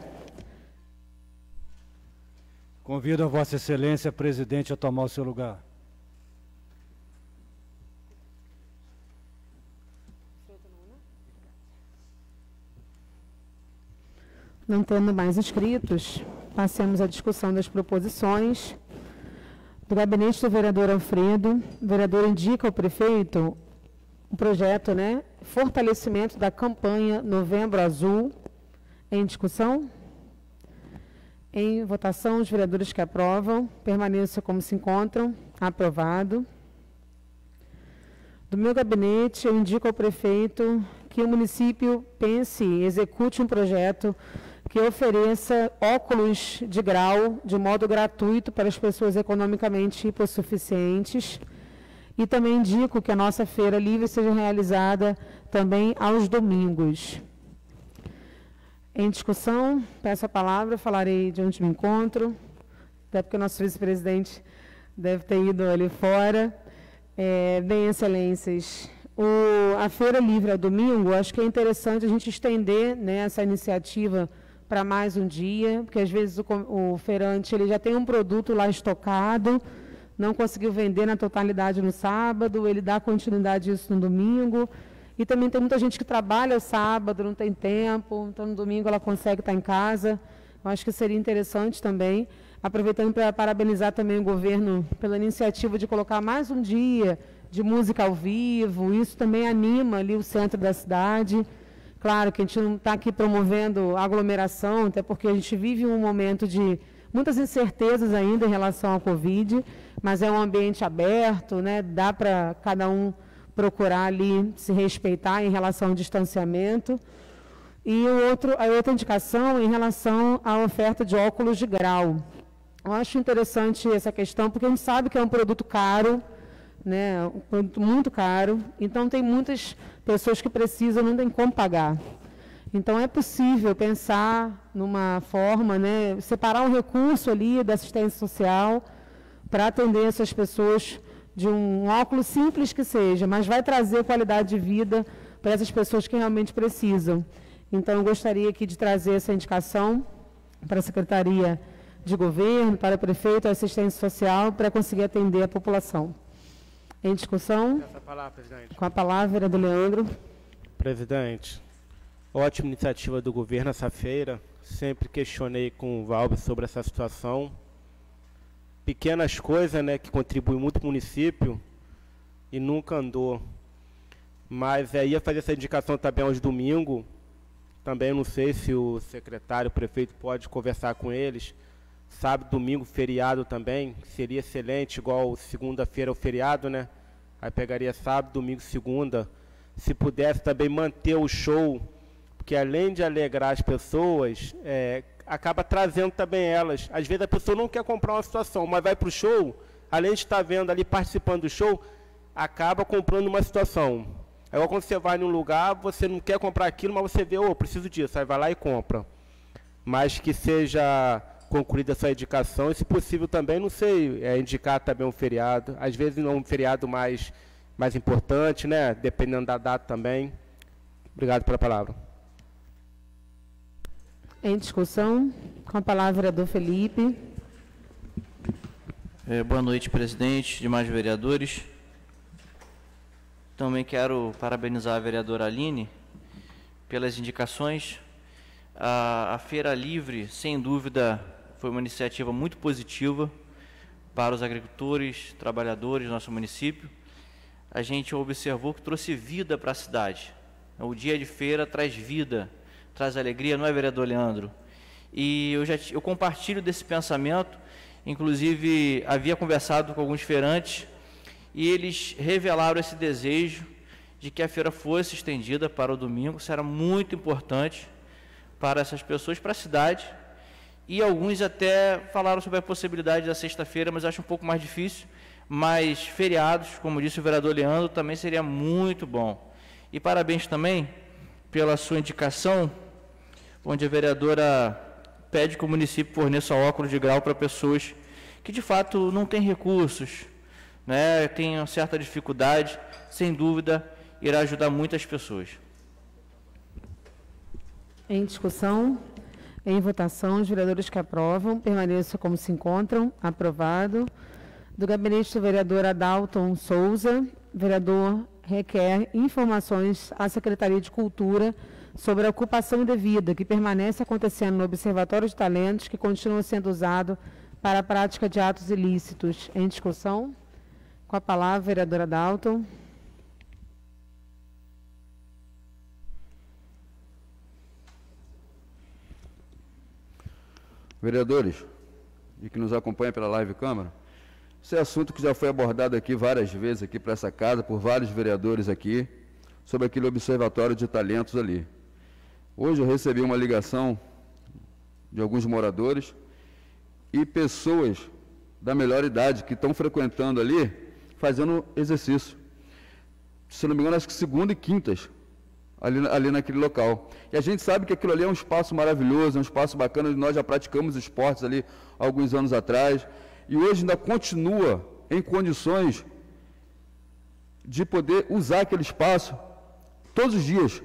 Convido a Vossa Excelência, presidente, a tomar o seu lugar. Não tendo mais inscritos, passemos à discussão das proposições. Do gabinete do vereador Alfredo, o vereador indica ao prefeito o projeto, né, fortalecimento da campanha Novembro Azul. Em discussão? Em votação, os vereadores que aprovam, permaneçam como se encontram. Aprovado. Do meu gabinete, eu indico ao prefeito que o município pense e execute um projeto que ofereça óculos de grau de modo gratuito para as pessoas economicamente hipossuficientes. E também indico que a nossa feira livre seja realizada também aos domingos. Em discussão, peço a palavra, falarei de onde me encontro, até porque o nosso vice-presidente deve ter ido ali fora. É, bem, excelências, o, a feira livre ao domingo, acho que é interessante a gente estender, né, essa iniciativa para mais um dia, porque às vezes o, o feirante ele já tem um produto lá estocado, não conseguiu vender na totalidade no sábado, ele dá continuidade a isso no domingo, e também tem muita gente que trabalha o sábado, não tem tempo, então no domingo ela consegue estar em casa. Eu acho que seria interessante também, aproveitando para parabenizar também o governo pela iniciativa de colocar mais um dia de música ao vivo, isso também anima ali o centro da cidade. Claro que a gente não está aqui promovendo aglomeração, até porque a gente vive um momento de muitas incertezas ainda em relação ao Covid, mas é um ambiente aberto, né? Dá para cada um procurar ali se respeitar em relação ao distanciamento. E o outro, a outra indicação em relação à oferta de óculos de grau. Eu acho interessante essa questão, porque a gente sabe que é um produto caro, né, um produto muito caro, então tem muitas pessoas que precisam, não tem como pagar. Então é possível pensar numa forma, né, separar um recurso ali da assistência social para atender essas pessoas de um óculos simples que seja, mas vai trazer qualidade de vida para essas pessoas que realmente precisam. Então eu gostaria aqui de trazer essa indicação para a Secretaria de Governo, para o Prefeito, a Assistência Social, para conseguir atender a população. Em discussão? Essa palavra, presidente. Com a palavra do Leandro. Presidente, ótima iniciativa do governo essa feira. Sempre questionei com o Valber sobre essa situação. Pequenas coisas, né, que contribuem muito para o município e nunca andou. Mas é, ia fazer essa indicação também aos domingos. Também não sei se o secretário, o prefeito pode conversar com eles. Sábado, domingo, feriado também, seria excelente, igual segunda-feira é o feriado, né? Aí pegaria sábado, domingo, segunda. Se pudesse também manter o show, porque além de alegrar as pessoas, é, acaba trazendo também elas. Às vezes a pessoa não quer comprar uma situação, mas vai para o show, além de estar vendo ali, participando do show, acaba comprando uma situação. É igual quando você vai num lugar, você não quer comprar aquilo, mas você vê, ô, oh, preciso disso, aí vai lá e compra. Mas que seja concluída essa indicação, e se possível também, não sei, é, indicar também um feriado, às vezes não um feriado mais, mais importante, né, dependendo da data também. Obrigado pela palavra. Em discussão, com a palavra, vereador Felipe. É, boa noite, presidente, demais vereadores. Também quero parabenizar a vereadora Aline pelas indicações. A, a Feira Livre, sem dúvida, foi uma iniciativa muito positiva para os agricultores, trabalhadores do nosso município. A gente observou que trouxe vida para a cidade. O dia de feira traz vida, traz alegria, não é, vereador Leandro? E eu, já, eu compartilho desse pensamento. Inclusive, havia conversado com alguns feirantes e eles revelaram esse desejo de que a feira fosse estendida para o domingo. Isso era muito importante para essas pessoas, para a cidade. E alguns até falaram sobre a possibilidade da sexta-feira, mas acho um pouco mais difícil. Mas feriados, como disse o vereador Leandro, também seria muito bom. E parabéns também pela sua indicação, onde a vereadora pede que o município forneça óculos de grau para pessoas que, de fato, não têm recursos, né, têm uma certa dificuldade. Sem dúvida, irá ajudar muitas pessoas. Em discussão, em votação, os vereadores que aprovam, permaneçam como se encontram. Aprovado. Do gabinete do vereador Adalton Souza, vereador requer informações à Secretaria de Cultura sobre a ocupação indevida que permanece acontecendo no Observatório de Talentos, que continua sendo usado para a prática de atos ilícitos. Em discussão, com a palavra, vereadora Dalton. Vereadores, e que nos acompanham pela live câmara, esse é assunto que já foi abordado aqui várias vezes aqui para essa casa, por vários vereadores aqui, sobre aquele Observatório de Talentos ali. Hoje eu recebi uma ligação de alguns moradores e pessoas da melhor idade que estão frequentando ali, fazendo exercício. Se não me engano, acho que segunda e quintas, ali, ali naquele local. E a gente sabe que aquilo ali é um espaço maravilhoso, é um espaço bacana, nós já praticamos esportes ali há alguns anos atrás, e hoje ainda continua em condições de poder usar aquele espaço todos os dias.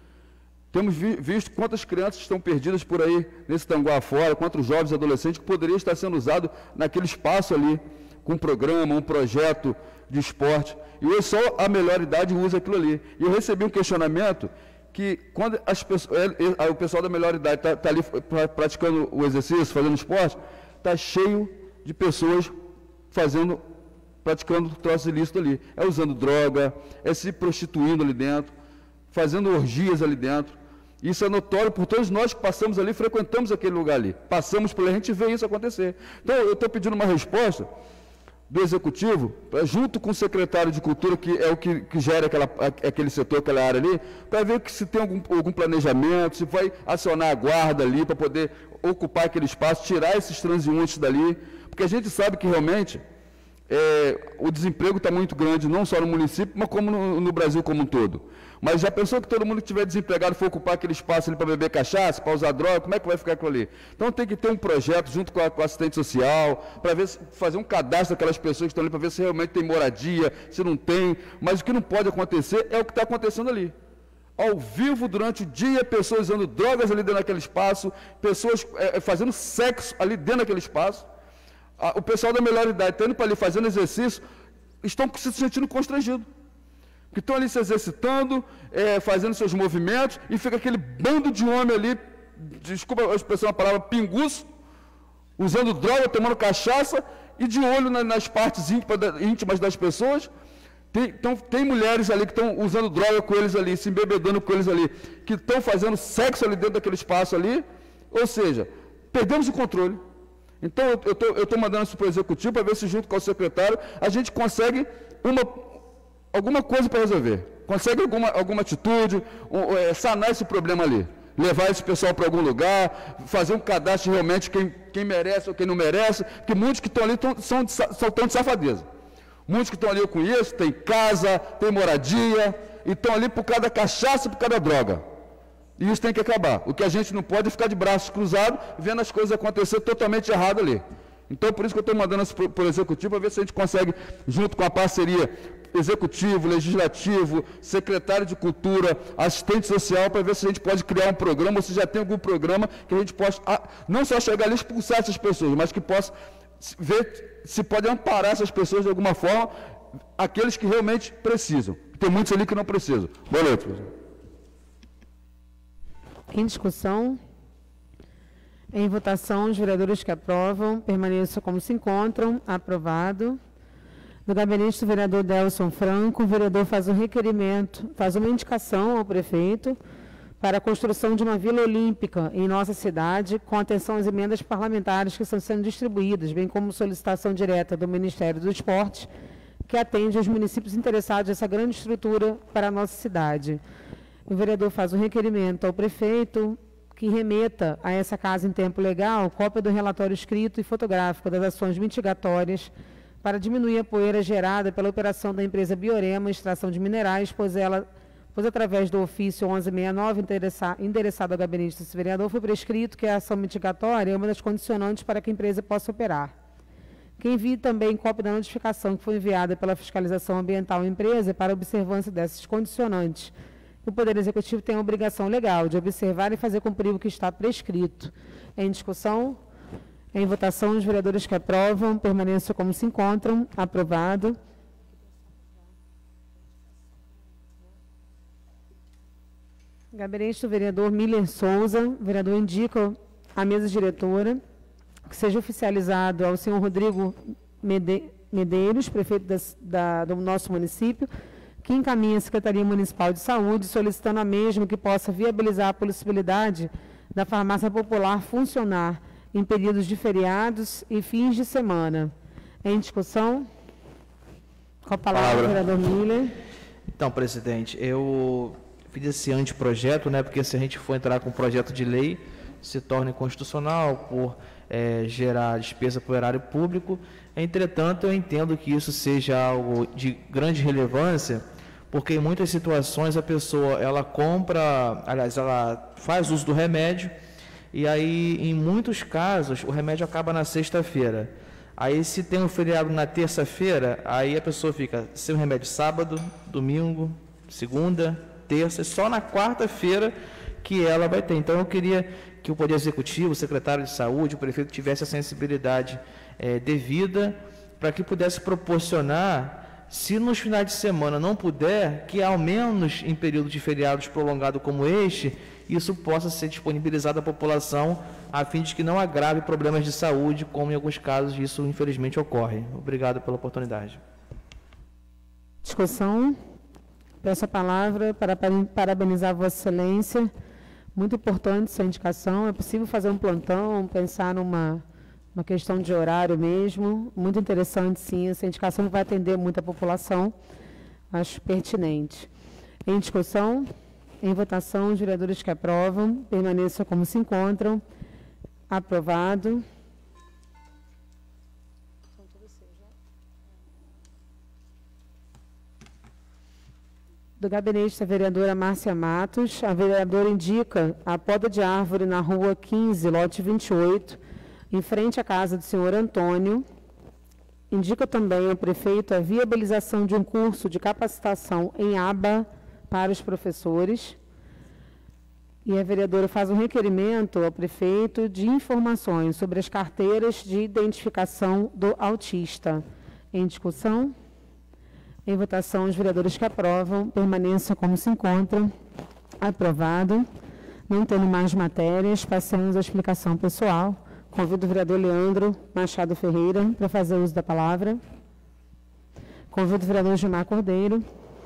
Temos vi, visto quantas crianças estão perdidas por aí, nesse Tanguá afora, quantos jovens e adolescentes que poderiam estar sendo usados naquele espaço ali, com um programa, um projeto de esporte. E hoje só a melhor idade usa aquilo ali. E eu recebi um questionamento que, quando as pessoas, é, é, o pessoal da melhor idade está tá ali pra, praticando o exercício, fazendo esporte, está cheio de pessoas fazendo, praticando troços ilícitos ali. É usando droga, é se prostituindo ali dentro, fazendo orgias ali dentro. Isso é notório por todos nós que passamos ali, frequentamos aquele lugar ali. Passamos por ali, a gente vê isso acontecer. Então, eu estou pedindo uma resposta do Executivo, pra, junto com o secretário de Cultura, que é o que, que gera aquela, aquele setor, aquela área ali, para ver que se tem algum, algum planejamento, se vai acionar a guarda ali para poder ocupar aquele espaço, tirar esses transeuntes dali, porque a gente sabe que realmente é, o desemprego está muito grande, não só no município, mas como no, no Brasil como um todo. Mas já pensou que todo mundo que estiver desempregado for ocupar aquele espaço ali para beber cachaça, para usar droga, como é que vai ficar aquilo ali? Então tem que ter um projeto junto com a, com a assistente social, para ver se, fazer um cadastro daquelas pessoas que estão ali, para ver se realmente tem moradia, se não tem. Mas o que não pode acontecer é o que está acontecendo ali. Ao vivo, durante o dia, pessoas usando drogas ali dentro daquele espaço, pessoas é, fazendo sexo ali dentro daquele espaço. A, o pessoal da melhor idade está indo para ali fazendo exercício, estão se sentindo constrangidos. Que estão ali se exercitando, é, fazendo seus movimentos, e fica aquele bando de homem ali, desculpa a expressão, a palavra pinguço, usando droga, tomando cachaça, e de olho na, nas partes íntimas das pessoas. Tem, então, tem mulheres ali que estão usando droga com eles ali, se embebedando com eles ali, que estão fazendo sexo ali dentro daquele espaço ali, ou seja, perdemos o controle. Então, eu estou mandando isso para o Executivo, para ver se junto com o secretário, a gente consegue uma... alguma coisa para resolver, consegue alguma, alguma atitude, um, é, sanar esse problema ali, levar esse pessoal para algum lugar, fazer um cadastro de realmente quem, quem merece ou quem não merece, porque muitos que estão ali tão, são, são tão de safadeza. Muitos que estão ali eu conheço, tem casa, tem moradia, e estão ali por causa da cachaça, por causa da droga. E isso tem que acabar. O que a gente não pode é ficar de braços cruzados, vendo as coisas acontecer totalmente errado ali. Então, por isso que eu estou mandando isso para o Executivo, para ver se a gente consegue, junto com a parceria, executivo, legislativo, secretário de cultura, assistente social, para ver se a gente pode criar um programa, ou se já tem algum programa que a gente possa, não só chegar ali e expulsar essas pessoas, mas que possa ver se pode amparar essas pessoas de alguma forma, aqueles que realmente precisam. Tem muitos ali que não precisam. Boa noite, presidente. Em discussão. Em votação, os vereadores que aprovam permaneçam como se encontram. Aprovado. No gabinete do vereador Delson Franco, o vereador faz um requerimento, faz uma indicação ao prefeito para a construção de uma Vila Olímpica em nossa cidade, com atenção às emendas parlamentares que estão sendo distribuídas, bem como solicitação direta do Ministério do Esporte, que atende aos municípios interessados nessa grande estrutura para a nossa cidade. O vereador faz um requerimento ao prefeito que remeta a essa casa em tempo legal cópia do relatório escrito e fotográfico das ações mitigatórias para diminuir a poeira gerada pela operação da empresa Biorema Extração de Minerais, pois ela, pois através do ofício onze sessenta e nove endereçado ao gabinete desse vereador, foi prescrito que a ação mitigatória é uma das condicionantes para que a empresa possa operar. Que envie também cópia da notificação que foi enviada pela fiscalização ambiental à empresa para observância dessas condicionantes. O Poder Executivo tem a obrigação legal de observar e fazer cumprir o que está prescrito. Em discussão, em votação, os vereadores que aprovam permaneçam como se encontram. Aprovado. Gabinete do vereador Miller Souza. O vereador indica a mesa diretora que seja oficializado ao senhor Rodrigo Medeiros, prefeito das, da, do nosso município, que encaminha a Secretaria Municipal de Saúde, solicitando a mesma que possa viabilizar a possibilidade da farmácia popular funcionar em períodos de feriados e fins de semana. Em discussão? Com a palavra, vereador Miller. Então, presidente, eu fiz esse anteprojeto, né, porque se a gente for entrar com um projeto de lei, se torna inconstitucional por é, gerar despesa para o erário público. Entretanto, eu entendo que isso seja algo de grande relevância, porque em muitas situações a pessoa, ela compra, aliás, ela faz uso do remédio, e aí, em muitos casos, o remédio acaba na sexta-feira. Aí, se tem um feriado na terça-feira, aí a pessoa fica sem o remédio sábado, domingo, segunda, terça, só na quarta-feira que ela vai ter. Então, eu queria que o Poder Executivo, o secretário de Saúde, o prefeito tivesse a sensibilidade é, devida para que pudesse proporcionar, se nos finais de semana não puder, que ao menos em período de feriados prolongado como este, isso possa ser disponibilizado à população, a fim de que não agrave problemas de saúde, como em alguns casos isso infelizmente ocorre. Obrigado pela oportunidade. Discussão. Peço a palavra para parabenizar Vossa Excelência. Muito importante essa indicação. É possível fazer um plantão, pensar numa uma questão de horário mesmo. Muito interessante, sim. Essa indicação vai atender muita população. Acho pertinente. Em discussão. Em votação, os vereadores que aprovam permaneçam como se encontram. Aprovado. Do gabinete da vereadora Márcia Matos, a vereadora indica a poda de árvore na rua quinze, lote vinte e oito, em frente à casa do senhor Antônio. Indica também ao prefeito a viabilização de um curso de capacitação em aba para os professores. E a vereadora faz um requerimento ao prefeito de informações sobre as carteiras de identificação do autista. Em discussão? Em votação, os vereadores que aprovam permaneçam como se encontram. Aprovado. Não tendo mais matérias, passamos à explicação pessoal. Convido o vereador Leandro Machado Ferreira para fazer uso da palavra. Convido o vereador Gilmar Cordeiro.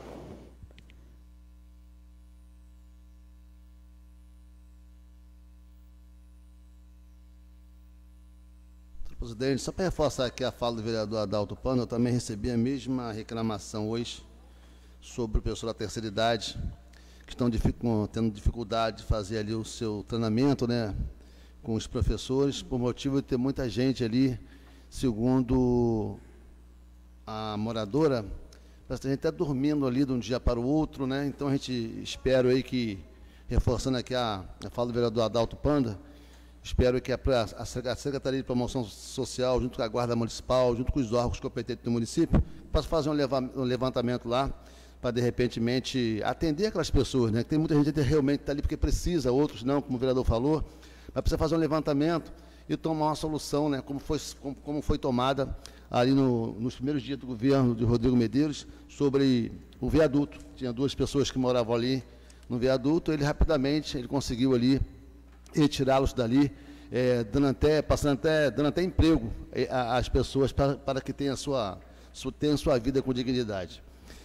Presidente, só para reforçar aqui a fala do vereador Adalto Pano, eu também recebi a mesma reclamação hoje sobre o pessoal da terceira idade, que estão dificu- tendo dificuldade de fazer ali o seu treinamento, né, com os professores, por motivo de ter muita gente ali, segundo a moradora, parece que a gente está dormindo ali de um dia para o outro, né, então a gente espera aí que, reforçando aqui a, a fala do vereador Adalto Panda, Espero que a, a Secretaria de Promoção Social, junto com a Guarda Municipal, junto com os órgãos competentes do município, possa fazer um, leva, um levantamento lá, para, de repente, atender aquelas pessoas, né? Tem muita gente que realmente está ali porque precisa, outros não, como o vereador falou, mas precisa fazer um levantamento e tomar uma solução, né? Como foi, como, como foi tomada ali no, nos primeiros dias do governo de Rodrigo Medeiros, sobre o viaduto. Tinha duas pessoas que moravam ali no viaduto, ele rapidamente ele conseguiu ali retirá-los dali, é, dando até, passando até, dando até emprego às pessoas para, para que tenham sua, sua, tenham sua vida com dignidade.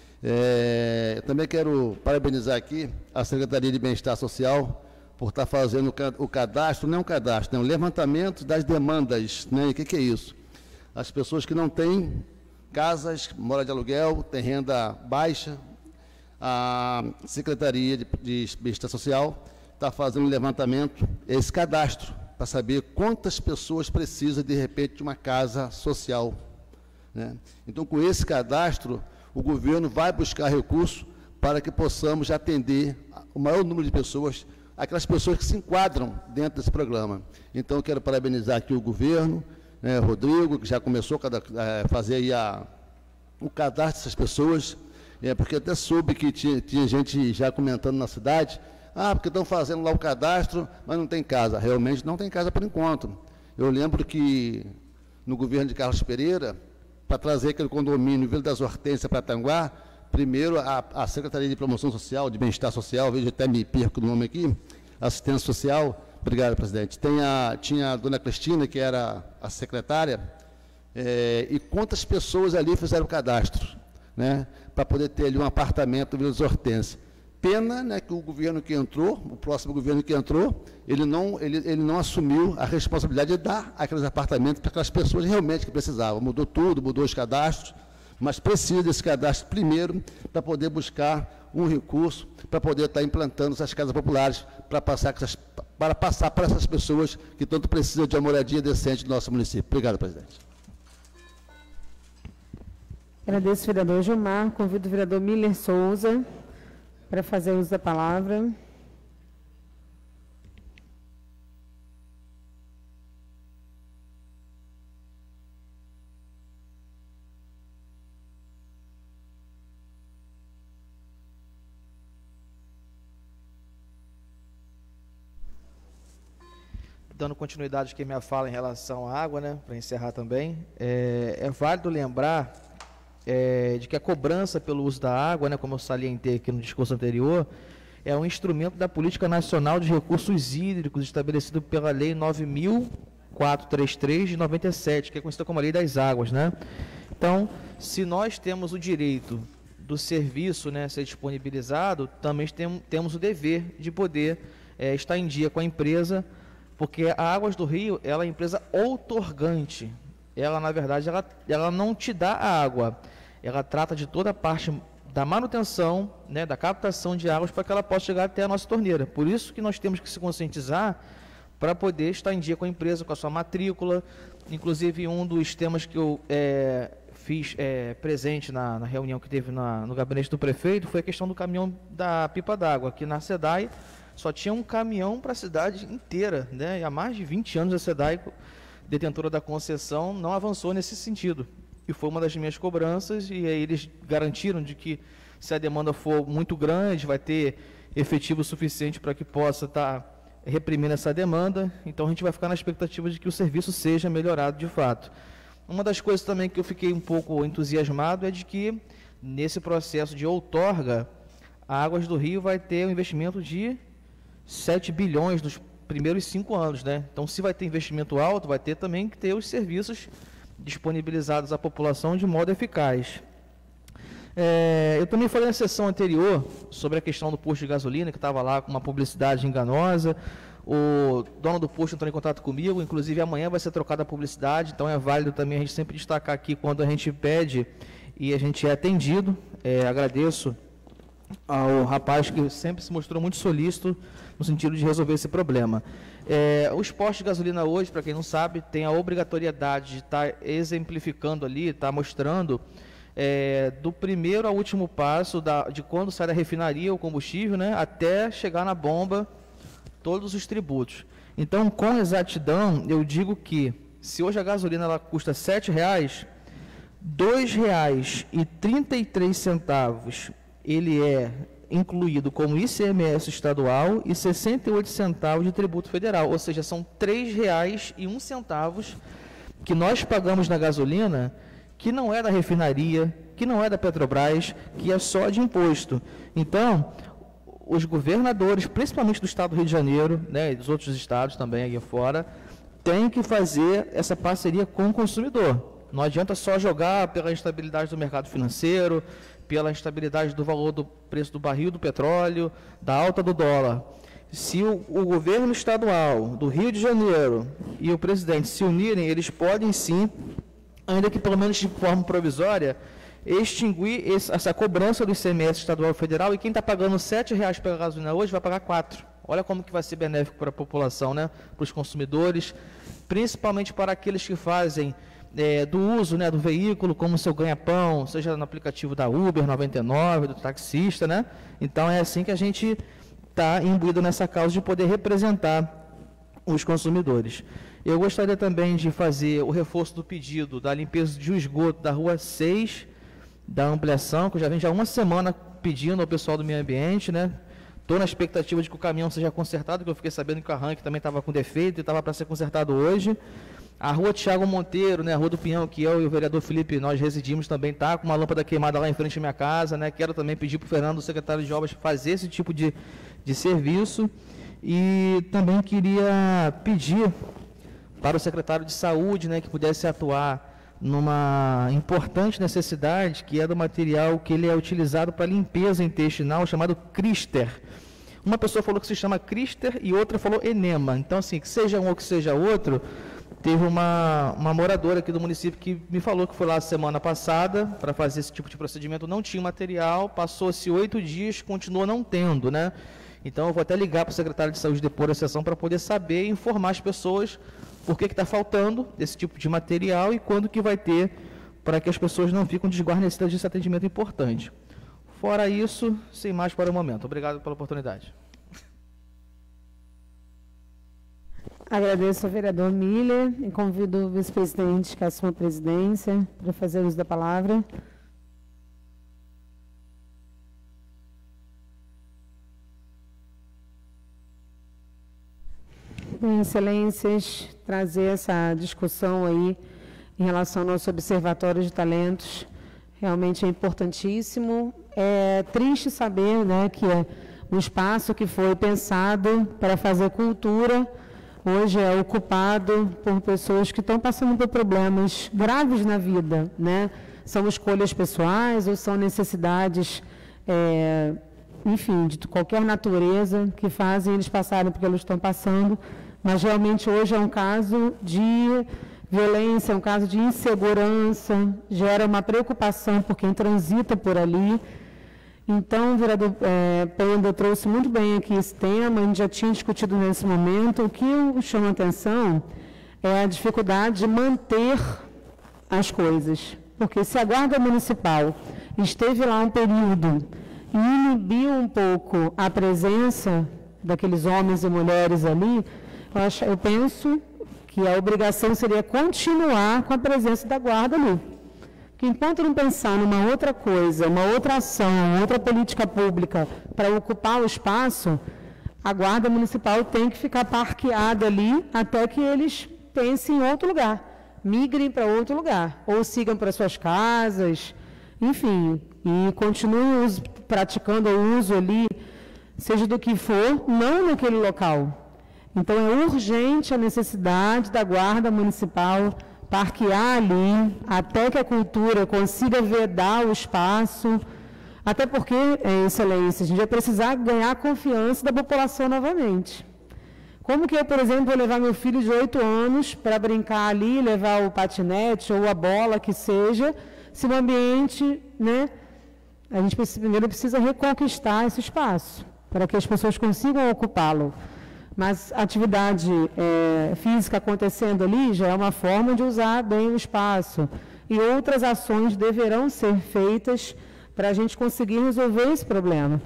É, eu também quero parabenizar aqui a Secretaria de Bem-Estar Social por estar fazendo o cadastro, não é um cadastro, é um levantamento das demandas, né? E o que, que é isso? As pessoas que não têm casas, moram de aluguel, têm renda baixa, a Secretaria de, de Bem-Estar Social está fazendo um levantamento, esse cadastro, para saber quantas pessoas precisam, de repente, de uma casa social, né? Então, com esse cadastro, o governo vai buscar recursos para que possamos atender o maior número de pessoas, aquelas pessoas que se enquadram dentro desse programa. Então, eu quero parabenizar aqui o governo, né, Rodrigo, que já começou a fazer aí a, o cadastro dessas pessoas, é, porque até soube que tinha, tinha gente já comentando na cidade, ah, porque estão fazendo lá o cadastro, mas não tem casa. Realmente não tem casa por enquanto. Eu lembro que no governo de Carlos Pereira, para trazer aquele condomínio Vila das Hortências para Tanguá, primeiro a, a Secretaria de Promoção Social, de Bem-Estar Social, vejo até me perco o nome aqui, Assistência Social, obrigado, presidente, Tem a, tinha a dona Cristina, que era a secretária, é, e quantas pessoas ali fizeram o cadastro, né, para poder ter ali um apartamento Vila das Hortências. Pena, né, que o governo que entrou, o próximo governo que entrou, ele não, ele, ele não assumiu a responsabilidade de dar aqueles apartamentos para aquelas pessoas realmente que precisavam. Mudou tudo, mudou os cadastros, mas precisa desse cadastro primeiro para poder buscar um recurso, para poder estar implantando essas casas populares, para passar, para passar para essas pessoas que tanto precisam de uma moradia decente do nosso município. Obrigado, presidente. Agradeço, vereador Gilmar. Convido o vereador Miller Souza para fazer uso da palavra. Dando continuidade aqui à minha fala em relação à água, né, para encerrar também, é, é válido lembrar é, de que a cobrança pelo uso da água, né, como eu salientei aqui no discurso anterior, é um instrumento da Política Nacional de Recursos Hídricos estabelecido pela Lei nove mil quatrocentos e trinta e três de noventa e sete, que é conhecida como a Lei das Águas, né? Então, se nós temos o direito do serviço, né, ser disponibilizado, também tem, temos o dever de poder é, estar em dia com a empresa, porque a Águas do Rio, ela é uma empresa outorgante. Ela, na verdade, ela, ela não te dá a água, ela trata de toda a parte da manutenção, né, da captação de águas para que ela possa chegar até a nossa torneira. Por isso que nós temos que se conscientizar para poder estar em dia com a empresa, com a sua matrícula. Inclusive, um dos temas que eu é, fiz é, presente na, na reunião que teve na, no gabinete do prefeito foi a questão do caminhão da pipa d'água. Aqui na SEDAI só tinha um caminhão para a cidade inteira, né? E há mais de vinte anos a SEDAI, detentora da concessão, não avançou nesse sentido. E foi uma das minhas cobranças, e aí eles garantiram de que, se a demanda for muito grande, vai ter efetivo suficiente para que possa estar reprimindo essa demanda. Então a gente vai ficar na expectativa de que o serviço seja melhorado de fato. Uma das coisas também que eu fiquei um pouco entusiasmado é de que, nesse processo de outorga, a Águas do Rio vai ter um investimento de sete bilhões nos primeiros cinco anos, né? Então, se vai ter investimento alto, vai ter também que ter os serviços disponibilizados à população de modo eficaz. É, eu também falei na sessão anterior sobre a questão do posto de gasolina, que estava lá com uma publicidade enganosa. O dono do posto entrou em contato comigo, inclusive amanhã vai ser trocada a publicidade, então é válido também a gente sempre destacar aqui quando a gente pede e a gente é atendido. É, agradeço ao rapaz que sempre se mostrou muito solícito no sentido de resolver esse problema. É, os postos de gasolina hoje, para quem não sabe, tem a obrigatoriedade de estar exemplificando ali, estar mostrando é, do primeiro ao último passo da, de quando sai da refinaria o combustível, né, até chegar na bomba, todos os tributos. Então, com exatidão, eu digo que, se hoje a gasolina ela custa sete reais, dois reais e trinta e três centavos ele é incluído como I C M S estadual e sessenta e oito centavos de tributo federal, ou seja, são três reais e um centavo que nós pagamos na gasolina, que não é da refinaria, que não é da Petrobras, que é só de imposto. Então, os governadores, principalmente do estado do Rio de Janeiro, né, e dos outros estados também aí fora, têm que fazer essa parceria com o consumidor. Não adianta só jogar pela instabilidade do mercado financeiro, pela instabilidade do valor do preço do barril do petróleo, da alta do dólar. Se o, o governo estadual do Rio de Janeiro e o presidente se unirem, eles podem sim, ainda que pelo menos de forma provisória, extinguir esse, essa cobrança do I C M S estadual e federal, e quem está pagando sete reais pela gasolina hoje vai pagar quatro. Olha como que vai ser benéfico para a população, né? Para os consumidores, principalmente para aqueles que fazem É, do uso, né, do veículo como seu ganha-pão, seja no aplicativo da Uber noventa e nove, do taxista, né? Então é assim que a gente está imbuído nessa causa de poder representar os consumidores. Eu gostaria também de fazer o reforço do pedido da limpeza de esgoto da rua seis, da ampliação, que eu já venho já uma semana pedindo ao pessoal do meio ambiente, né? Estou na expectativa de que o caminhão seja consertado, que eu fiquei sabendo que o arranque também estava com defeito e estava para ser consertado hoje. A rua Tiago Monteiro, né, a rua do Pinhão, que eu e o vereador Felipe, nós residimos também, tá com uma lâmpada queimada lá em frente à minha casa, né? Quero também pedir para o Fernando, o secretário de Obras, fazer esse tipo de, de serviço. E também queria pedir para o secretário de Saúde, né, que pudesse atuar numa importante necessidade, que é do material que ele é utilizado para limpeza intestinal, chamado Crister. Uma pessoa falou que se chama Crister e outra falou enema. Então, assim, que seja um ou que seja outro, teve uma, uma moradora aqui do município que me falou que foi lá semana passada para fazer esse tipo de procedimento, não tinha material, passou-se oito dias, continuou não tendo, né? Então, eu vou até ligar para o secretário de Saúde depois da sessão para poder saber e informar as pessoas por que está faltando esse tipo de material e quando que vai ter, para que as pessoas não fiquem desguarnecidas desse atendimento importante. Fora isso, sem mais para o momento. Obrigado pela oportunidade. Agradeço ao vereador Miller e convido o vice-presidente que assume a presidência para fazer uso da palavra. Bem, excelências, trazer essa discussão aí em relação ao nosso observatório de talentos realmente é importantíssimo. É triste saber, né, que é um espaço que foi pensado para fazer cultura hoje é ocupado por pessoas que estão passando por problemas graves na vida, né? São escolhas pessoais ou são necessidades, é, enfim, de qualquer natureza que fazem eles passarem porque eles estão passando, mas realmente hoje é um caso de violência, é um caso de insegurança, gera uma preocupação por quem transita por ali. Então, o vereador é, Penda trouxe muito bem aqui esse tema, a gente já tinha discutido nesse momento. O que eu chamo a atenção é a dificuldade de manter as coisas. Porque se a Guarda Municipal esteve lá um período e inibiu um pouco a presença daqueles homens e mulheres ali, eu, acho, eu penso que a obrigação seria continuar com a presença da Guarda ali. Que enquanto não pensar numa outra coisa, uma outra ação, outra política pública para ocupar o espaço, a Guarda Municipal tem que ficar parqueada ali até que eles pensem em outro lugar, migrem para outro lugar, ou sigam para suas casas, enfim, e continuem us- praticando o uso ali, seja do que for, não naquele local. Então, é urgente a necessidade da Guarda Municipal parquear ali, até que a cultura consiga vedar o espaço, até porque, excelência, a gente vai precisar ganhar a confiança da população novamente. Como que eu, por exemplo, vou levar meu filho de oito anos para brincar ali, levar o patinete ou a bola, que seja, se no ambiente, né, a gente precisa, primeiro precisa reconquistar esse espaço, para que as pessoas consigam ocupá-lo. Mas a atividade é, física acontecendo ali já é uma forma de usar bem o espaço. E outras ações deverão ser feitas para a gente conseguir resolver esse problema.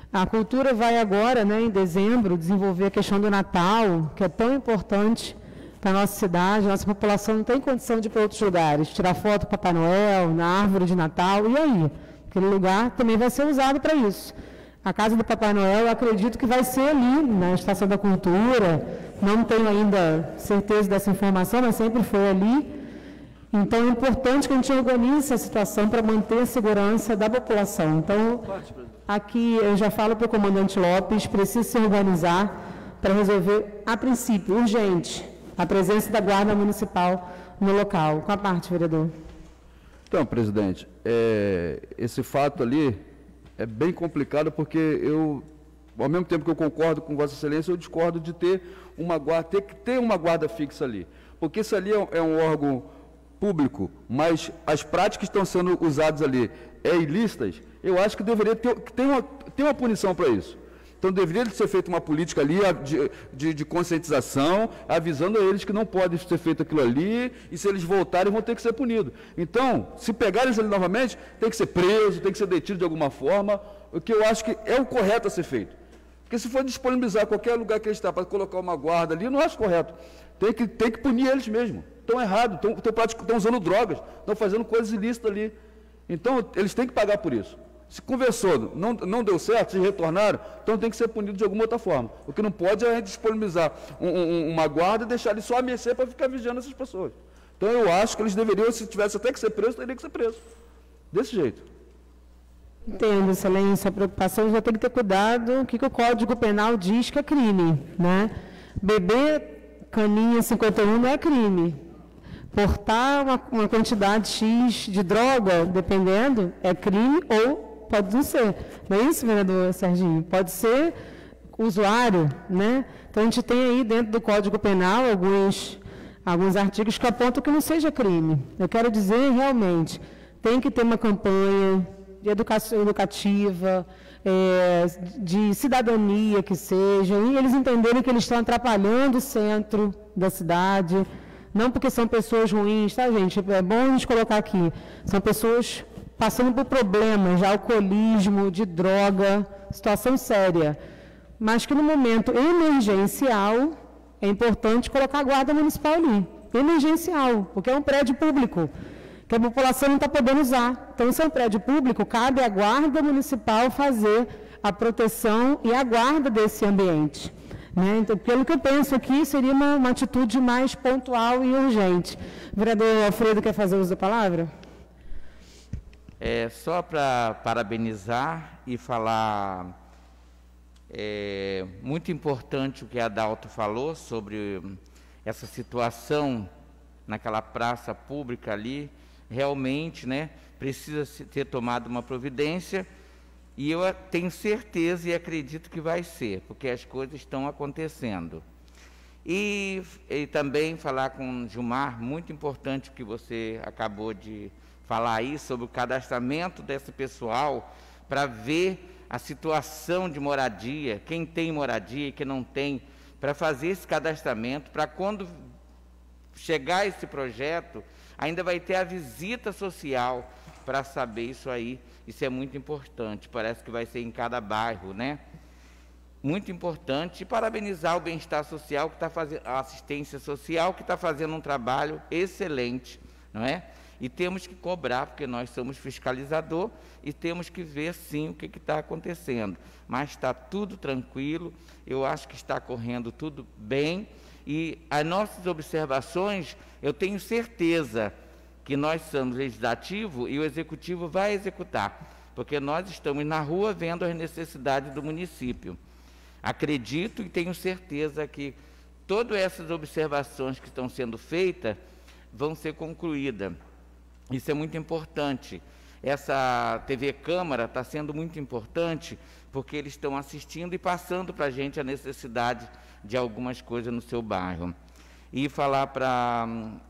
A cultura vai agora, né, em dezembro, desenvolver a questão do Natal, que é tão importante para a nossa cidade. A nossa população não tem condição de ir para outros lugares, tirar foto do Papai Noel, na árvore de Natal, e aí? Aquele lugar também vai ser usado para isso. A casa do Papai Noel, eu acredito que vai ser ali, na Estação da Cultura. Não tenho ainda certeza dessa informação, mas sempre foi ali. Então, é importante que a gente organize essa situação para manter a segurança da população. Então, aqui eu já falo para o comandante Lopes, precisa se organizar para resolver, a princípio, urgente, a presença da Guarda Municipal no local. Com a parte, vereador. Então, presidente, é, esse fato ali é bem complicado, porque eu, ao mesmo tempo que eu concordo com Vossa Excelência, eu discordo de ter uma guarda, ter que ter uma guarda fixa ali. Porque isso ali é, é um órgão público, mas as práticas que estão sendo usadas ali é ilícitas, eu acho que deveria ter, ter, uma, ter uma punição para isso. Então, deveria ser feita uma política ali de, de, de conscientização, avisando a eles que não pode ser feito aquilo ali, e se eles voltarem, vão ter que ser punidos. Então, se pegarem eles ali novamente, tem que ser preso, tem que ser detido de alguma forma, o que eu acho que é o correto a ser feito. Porque se for disponibilizar qualquer lugar que eles estão para colocar uma guarda ali, não acho correto. Tem que, tem que punir eles mesmo. Estão errados, estão, estão, estão usando drogas, estão fazendo coisas ilícitas ali. Então, eles têm que pagar por isso. Se conversou, não, não deu certo, se retornaram, então tem que ser punido de alguma outra forma. O que não pode é a gente disponibilizar um, um, uma guarda e deixar ele só a mercê para ficar vigiando essas pessoas. Então eu acho que eles deveriam, se tivesse até que ser preso, teria que ser preso. Desse jeito. Entendo, excelência. A preocupação já tem que ter cuidado. O que, que o Código Penal diz que é crime, né? Beber caninha cinquenta e um não é crime. Portar uma, uma quantidade X de droga, dependendo, é crime ou pode não ser. Não é isso, vereador Serginho? Pode ser usuário, né? Então, a gente tem aí dentro do Código Penal alguns, alguns artigos que apontam que não seja crime. Eu quero dizer, realmente, tem que ter uma campanha de educação educativa, é, de cidadania que seja, e eles entenderem que eles estão atrapalhando o centro da cidade, não porque são pessoas ruins, tá, gente? É bom a gente colocar aqui. São pessoas passando por problemas de alcoolismo, de droga, situação séria. Mas que no momento emergencial é importante colocar a guarda municipal ali. Emergencial, porque é um prédio público, que a população não está podendo usar. Então, se é um prédio público, cabe à guarda municipal fazer a proteção e a guarda desse ambiente. Né? Então, pelo que eu penso aqui, seria uma, uma atitude mais pontual e urgente. O vereador Alfredo quer fazer uso da palavra? É, só para parabenizar e falar, é muito importante o que a Adalto falou sobre essa situação naquela praça pública ali, realmente, né, precisa ter tomado uma providência, e eu tenho certeza e acredito que vai ser, porque as coisas estão acontecendo. E, e também falar com o Gilmar, muito importante o que você acabou de falar aí sobre o cadastramento desse pessoal, para ver a situação de moradia, quem tem moradia e quem não tem, para fazer esse cadastramento, para quando chegar esse projeto, ainda vai ter a visita social para saber isso aí. Isso é muito importante, parece que vai ser em cada bairro, né? Muito importante, e parabenizar o Bem-Estar Social, que está fazendo, a assistência social, que está fazendo um trabalho excelente, não é? E temos que cobrar, porque nós somos fiscalizador, e temos que ver, sim, o que está acontecendo. Mas está tudo tranquilo, eu acho que está correndo tudo bem, e as nossas observações, eu tenho certeza que nós somos legislativo e o executivo vai executar, porque nós estamos na rua vendo as necessidades do município. Acredito e tenho certeza que todas essas observações que estão sendo feitas vão ser concluídas. Isso é muito importante. Essa T V Câmara está sendo muito importante, porque eles estão assistindo e passando para a gente a necessidade de algumas coisas no seu bairro. E falar para um,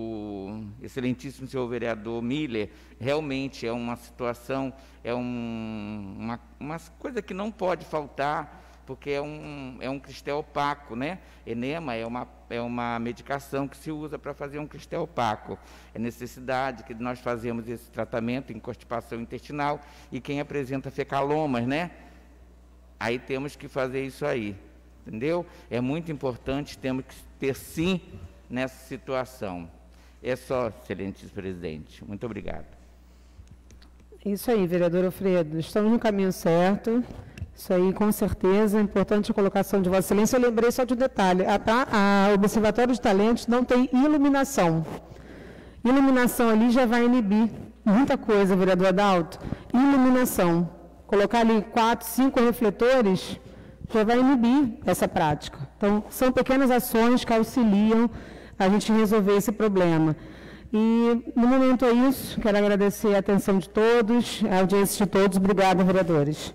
o excelentíssimo senhor vereador Miller, realmente é uma situação, é um, uma, uma coisa que não pode faltar, porque é um, é um cristal opaco, né? Enema é uma, é uma medicação que se usa para fazer um cristal opaco. É necessidade que nós fazemos esse tratamento em constipação intestinal, e quem apresenta fecalomas, né? aí temos que fazer isso aí, entendeu? É muito importante, temos que ter sim nessa situação. É só, excelente presidente. Muito obrigado. Isso aí, vereador Alfredo. Estamos no caminho certo. Isso aí, com certeza, é importante a colocação de Vossa Excelência. Eu lembrei só de um detalhe. A, tá, a Observatório de Talentos não tem iluminação. Iluminação ali já vai inibir muita coisa, vereador Adalto. Iluminação. Colocar ali quatro, cinco refletores já vai inibir essa prática. Então, são pequenas ações que auxiliam a gente resolver esse problema. E, no momento, é isso. Quero agradecer a atenção de todos, a audiência de todos. Obrigada, vereadores.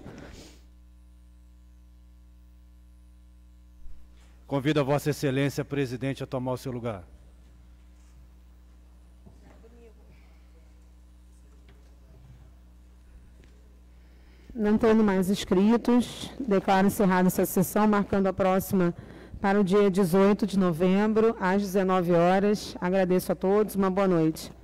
Convido a Vossa Excelência, presidente, a tomar o seu lugar. Não tendo mais inscritos, declaro encerrada essa sessão, marcando a próxima para o dia dezoito de novembro, às dezenove horas. Agradeço a todos, uma boa noite.